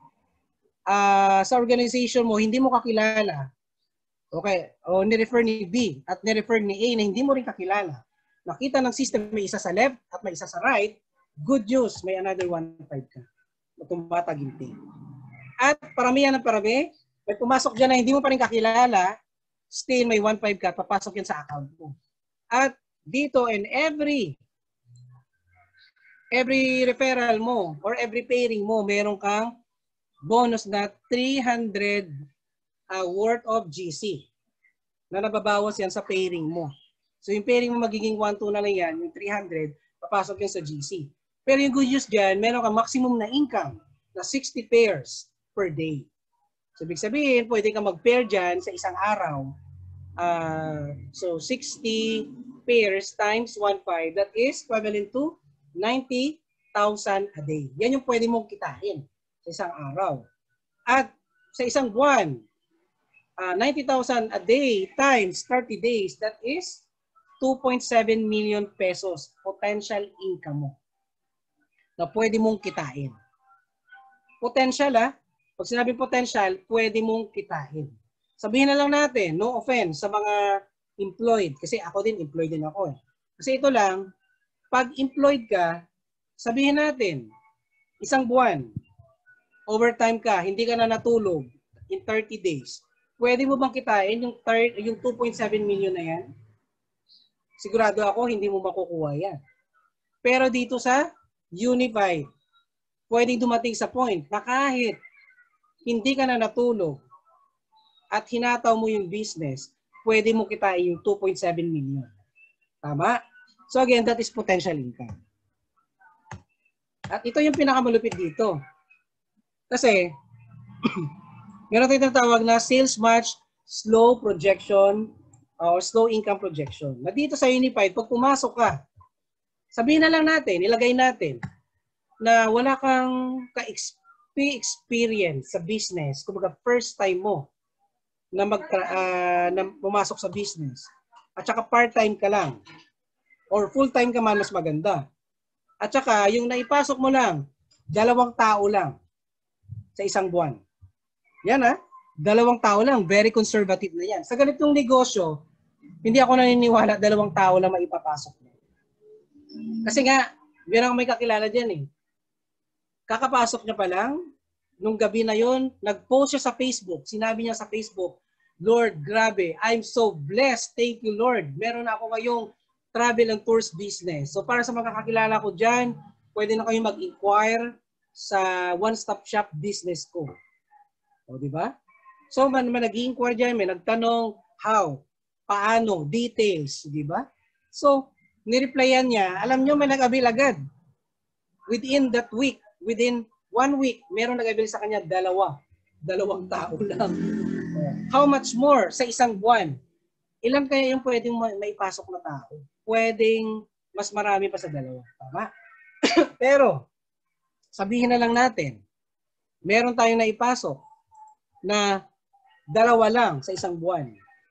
uh, sa organization mo, hindi mo kakilala, okay, o ni-refer ni B at ni-refer ni A na hindi mo rin kakilala. Nakita ng system may isa sa left at may isa sa right, good news, may another one five ka. Tumataginti. At paramihan ng parami, may pumasok dyan na hindi mo pa rin kakilala, still may one five ka, papasok yan sa account mo. At dito in every every referral mo or every pairing mo, meron kang bonus na three hundred uh, worth of G C na nababawas yan sa pairing mo. So yung pairing mo magiging one two na lang yan, yung three hundred, papasok yan sa G C. Pero yung good news dyan, meron kang maximum na income na sixty pairs per day. So, ibig sabihin, pwede ka mag-pair dyan sa isang araw. Uh, so, sixty pairs times one five, that is equivalent to ninety thousand a day. Yan yung pwede mong kitain sa isang araw. At sa isang buwan, uh, ninety thousand a day times thirty days, that is two point seven million pesos potential income mo na pwede mong kitain. Potential, ah. Pag sinabing potential, pwede mong kitain. Sabihin na lang natin, no offense sa mga employed. Kasi ako din, employed din ako. Eh. Kasi ito lang, pag employed ka, sabihin natin, isang buwan, overtime ka, hindi ka na natulog in thirty days. Pwede mo bang kitain yung, yung two point seven million na yan? Sigurado ako, hindi mo makukuha yan. Pero dito sa Unified, pwedeng dumating sa point na kahit hindi ka na natulog at hinataw mo yung business, pwede mo kitain yung two point seven million. Tama? So again, that is potential income. At ito yung pinakamalupit dito. Kasi, meron tayong tinatawag na sales match slow projection or slow income projection. Na dito sa Unified, pag pumasok ka Sabihin na lang natin, ilagay natin na wala kang ka-experience sa business, kumbaga first time mo na, mag, uh, na pumasok sa business, at saka part-time ka lang, or full-time ka man, mas maganda. At saka yung naipasok mo lang, dalawang tao lang sa isang buwan. Yan ha, dalawang tao lang, very conservative na yan. Sa ganitong negosyo, hindi ako naniniwala dalawang tao lang maipapasok mo. Kasi nga, meron may kakilala dyan eh. Kakapasok niya pa lang, nung gabi na yon, nag-post siya sa Facebook. Sinabi niya sa Facebook, Lord, grabe, I'm so blessed. Thank you, Lord. Meron ako ngayong travel and tours business. So para sa mga kakilala ko dyan, pwede na kayo mag-inquire sa one-stop shop business ko. O, di ba? So man, man nag-inquire dyan, may nagtanong, how, paano, details, di ba? So, nireplyan niya, alam nyo, may nag-avail agad. Within that week, within one week, meron nag-avail sa kanya dalawa. Dalawang tao lang. How much more sa isang buwan? Ilan kaya yung pwedeng maipasok na tao? Pwedeng mas marami pa sa dalawa. Tama? Pero, sabihin na lang natin, meron tayong naipasok na dalawa lang sa isang buwan.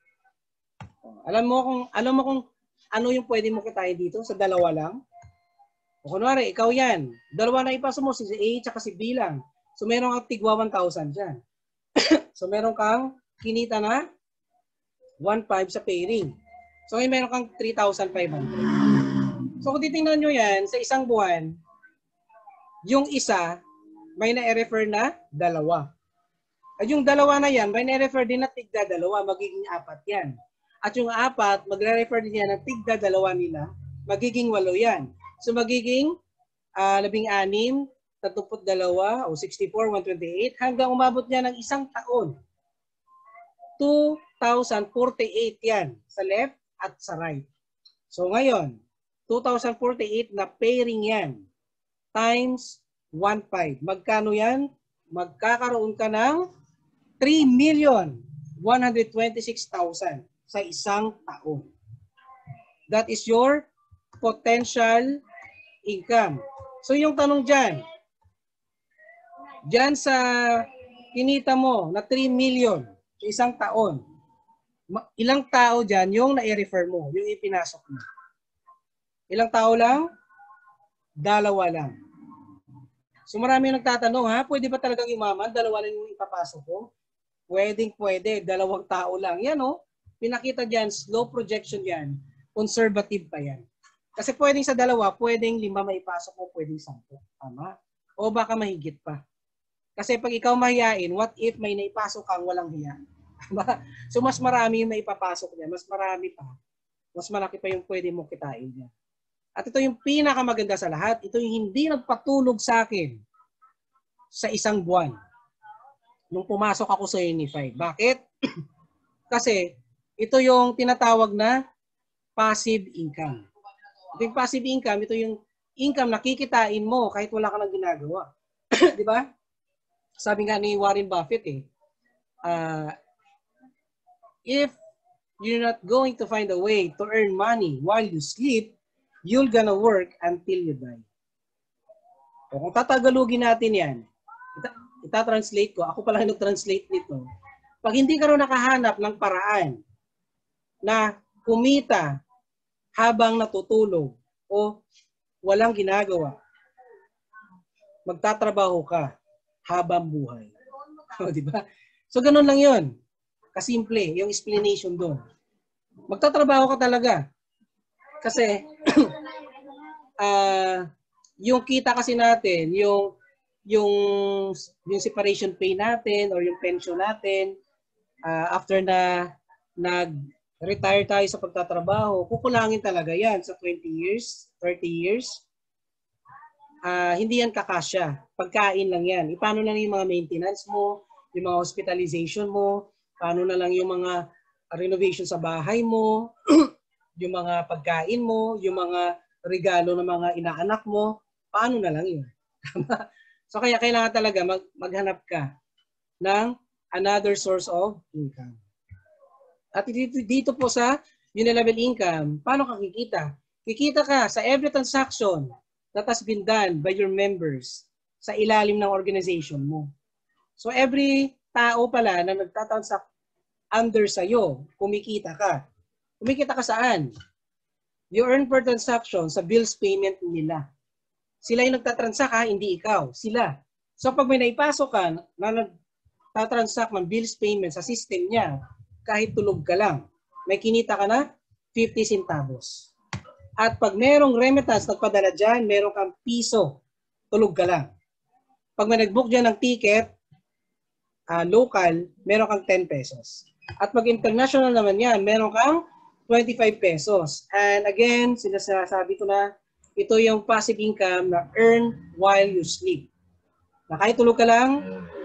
Alam mo kung, alam mo kung ano yung pwede mo kitain dito sa dalawa lang? O kunwari, ikaw yan. Dalawa na ipasok mo, si A at si B lang. So, meron kang tigwa one thousand dyan. So, meron kang kinita na one point five sa pairing. So, ngayon meron kang three thousand five hundred. So, kung titingnan nyo yan, sa isang buwan, yung isa, may na-refer na dalawa. At yung dalawa na yan, may na-refer din na tigda dalawa, magiging apat yan. At yung apat, magre-refer din yan na tigda dalawa nila, magiging walo yan. So, magiging uh, labing anim, tatupot dalawa, o sixty-four, one twenty-eight, hanggang umabot niya ng isang taon. two thousand forty-eight yan, sa left at sa right. So, ngayon, two thousand forty-eight na pairing yan, times one point five. Magkano yan? Magkakaroon ka ng three million one hundred twenty-six thousand sa isang taon. That is your potential income. So yung tanong dyan, dyan sa kinita mo na three million sa isang taon, ilang tao dyan yung na-refer mo, yung ipinasok mo? Ilang tao lang? Dalawa lang. So marami nagtatanong, ha? Pwede ba talagang yumaman? Dalawa lang yung ipapasok ko? Pwedeng pwede, dalawang tao lang. Yan o, pinakita dyan, slow projection yan, conservative pa yan. Kasi pwedeng sa dalawa, pwedeng lima maipasok mo, pwedeng sampo. Tama? O baka mahigit pa. Kasi pag ikaw mahiyain, what if may naipasok kang walang hiya? So mas marami yung maipapasok niya, mas marami pa. Mas malaki pa yung pwede mo kitain niya. At ito yung pinakamaganda sa lahat, ito yung hindi nagpatulog sa akin sa isang buwan nung pumasok ako sa Unify. Bakit? Kasi ito yung tinatawag na passive income. Ito yung passive income, ito yung income na kikitain mo kahit wala ka nang ginagawa. Di ba? Sabi nga ni Warren Buffett eh, uh, if you're not going to find a way to earn money while you sleep, you're gonna work until you die. O kung tatagalugin natin yan, ita itatranslate ko, ako pala nag-translate nito. Pag hindi ka rin nakahanap ng paraan na kumita habang natutulog o walang ginagawa, magtatrabaho ka habang buhay. O, diba? So, ganun lang yun. Kasimple, yung explanation doon. Magtatrabaho ka talaga. Kasi, uh, yung kita kasi natin, yung, yung, yung separation pay natin or yung pension natin, uh, after na nag-retire tayo sa pagtatrabaho, kukulangin talaga yan sa twenty years, thirty years. Uh, hindi yan kakasya. Pagkain lang yan. Paano na lang yung mga maintenance mo, yung mga hospitalization mo, paano na lang yung mga renovation sa bahay mo, yung mga pagkain mo, yung mga regalo ng mga inaanak mo, paano na lang yun? So kaya kailangan talaga mag maghanap ka ng another source of income. At dito, dito po sa unilevel income, paano ka kikita? Kikita ka sa every transaction that has been done by your members sa ilalim ng organization mo. So every tao pala na nagtatransact under sa'yo, kumikita ka. Kumikita ka saan? You earn per transaction sa bills payment nila. Sila yung nagtatransact ha, hindi ikaw. Sila. So pag may naipasok ka na nagtatransact ng bills payment sa system niya, kahit tulog ka lang, may kinita ka na fifty centavos. At pag merong remittance nagpadala dyan, meron kang piso, tulog ka lang. Pag may nag-book dyan ng ticket, uh, local, meron kang ten pesos. At pag international naman yan, meron kang twenty-five pesos. And again, sinasabi ko na, ito yung passive income na earn while you sleep. Na kahit tulog ka lang,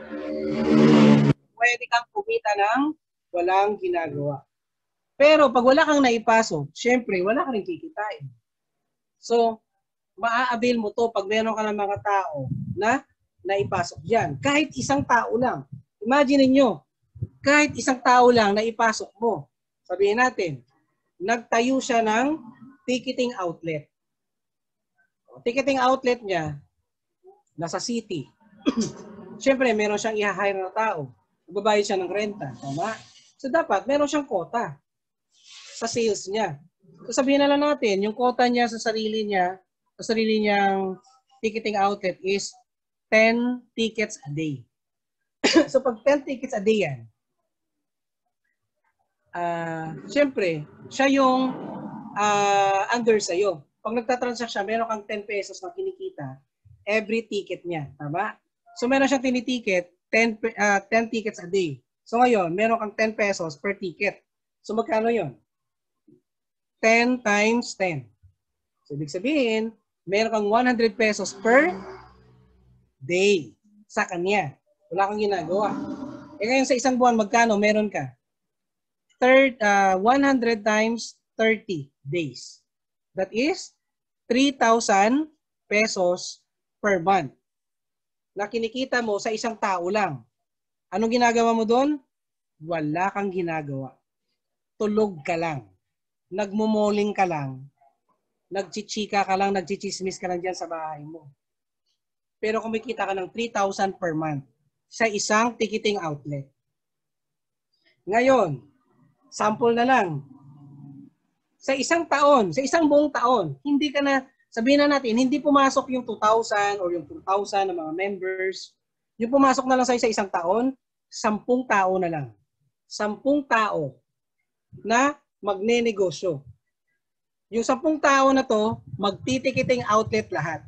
pwede kang kumita ng walang ginagawa. Pero pag wala kang naipasok, syempre, wala kang kikitain. So, maa-avail mo to pag meron ka ng mga tao na naipasok dyan. Kahit isang tao lang. Imagine niyo, kahit isang tao lang naipasok mo. Sabihin natin, nagtayo siya ng ticketing outlet. O, ticketing outlet niya, nasa city. Syempre, meron siyang i-hire na tao. Magbabayad siya ng renta. Tama? So, dapat meron siyang quota sa sales niya. So, sabihin na lang natin, yung quota niya sa sarili niya, sa sarili niyang ticketing outlet is ten tickets a day. So, pag ten tickets a day yan, uh, syempre, siya yung uh, under sa'yo. Pag nagtatransact siya, meron kang ten pesos na kinikita every ticket niya. Tama? So, meron siyang tiniticket, ten, uh, ten tickets a day. So, ngayon, meron kang ten pesos per ticket. So, magkano yon? ten times ten. So, ibig sabihin, meron kang one hundred pesos per day sa kanya. Wala kang ginagawa. E ngayon sa isang buwan, magkano meron ka? Third, uh, one hundred times thirty days. That is three thousand pesos per month na kinikita mo sa isang tao lang. Anong ginagawa mo doon? Wala kang ginagawa. Tulog ka lang. Nagmumoling ka lang. Nagchichika ka lang, nagchichismis ka lang dyan sa bahay mo. Pero kumikita ka ng three thousand per month sa isang ticketing outlet. Ngayon, sample na lang. Sa isang taon, sa isang buong taon, hindi ka na, sabihin na natin, hindi pumasok yung two thousand or yung two thousand ng mga members. Yung pumasok na lang sa isang taon, sampung tao na lang. Sampung tao na magnenegosyo. Yung sampung tao na to, magtitikiting outlet lahat.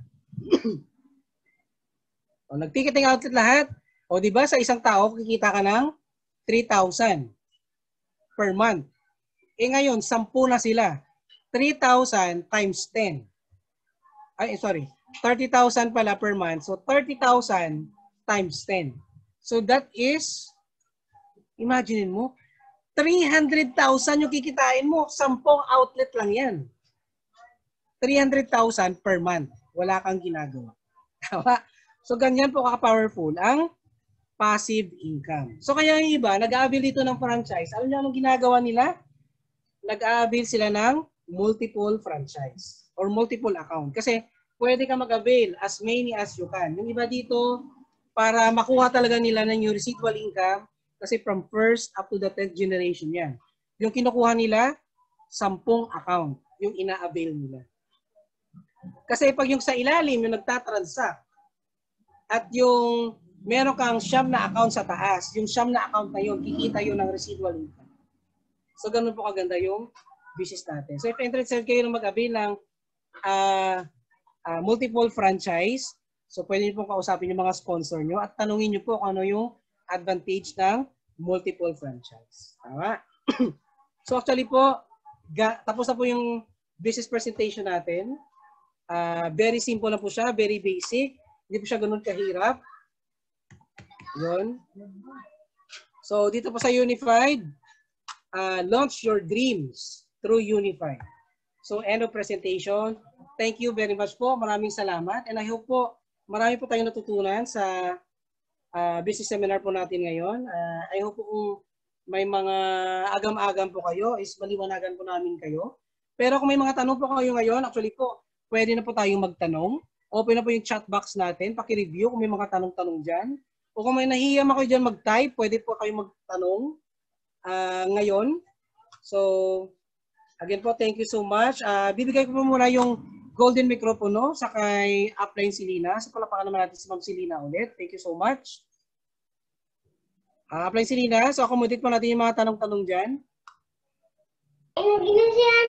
O, nagtikiting outlet lahat, o di ba sa isang tao, kikita ka ng three thousand per month. Eh ngayon, sampu na sila. three thousand times ten. Ay, sorry. thirty thousand pala per month. So, thirty thousand times ten. So, that is, imagine mo, three hundred thousand yung kikitain mo. Sampung outlet lang yan. three hundred thousand per month. Wala kang ginagawa. So, ganyan po ka-powerful ang passive income. So, kaya yung iba, nag-a-avail dito ng franchise. Alam niyo anong ginagawa nila? Nag-a-avail sila ng multiple franchise or multiple account. Kasi pwede ka mag-avail as many as you can. Yung iba dito, para makuha talaga nila ng yung residual income, kasi from first up to the tenth generation yan. Yung kinukuha nila, sampung account, yung ina-avail nila. Kasi pag yung sa ilalim, yung nagtatransact, at yung meron kang siyam na account sa taas, yung siyam na account na yun, kikita yun ng residual income. So, ganun po kaganda yung business natin. So, if interested kayo na mag-avail ng uh, uh, multiple franchise, so pwede niyo pong kausapin yung mga sponsor nyo at tanungin nyo po kung ano yung advantage ng multiple franchise. Tama? So, actually po, ga, tapos na po yung business presentation natin. Uh, very simple na po siya, very basic. Hindi po siya ganun kahirap. Yun. So, dito po sa Unified, Uh, launch your dreams through Unified. So, end of presentation. Thank you very much po. Maraming salamat. And I hope po, marami po tayong natutunan sa uh, business seminar po natin ngayon. Uh, I hope po kung may mga agam-agam po kayo, is maliwanagan po namin kayo. Pero kung may mga tanong po kayo ngayon, actually po, pwede na po tayong magtanong. Open na po yung chat box natin. Paki-review kung may mga tanong-tanong dyan. O kung may nahihiyam ako dyan mag-type, pwede po kayo magtanong uh, ngayon. So, again po, thank you so much. Uh, bibigay ko po muna yung golden microphone sa kay Upline Selena. So, palapakan naman natin si Ma'am Selena ulit. Thank you so much. Uh, Upline Selena, so accommodate po natin yung mga tanong-tanong dyan.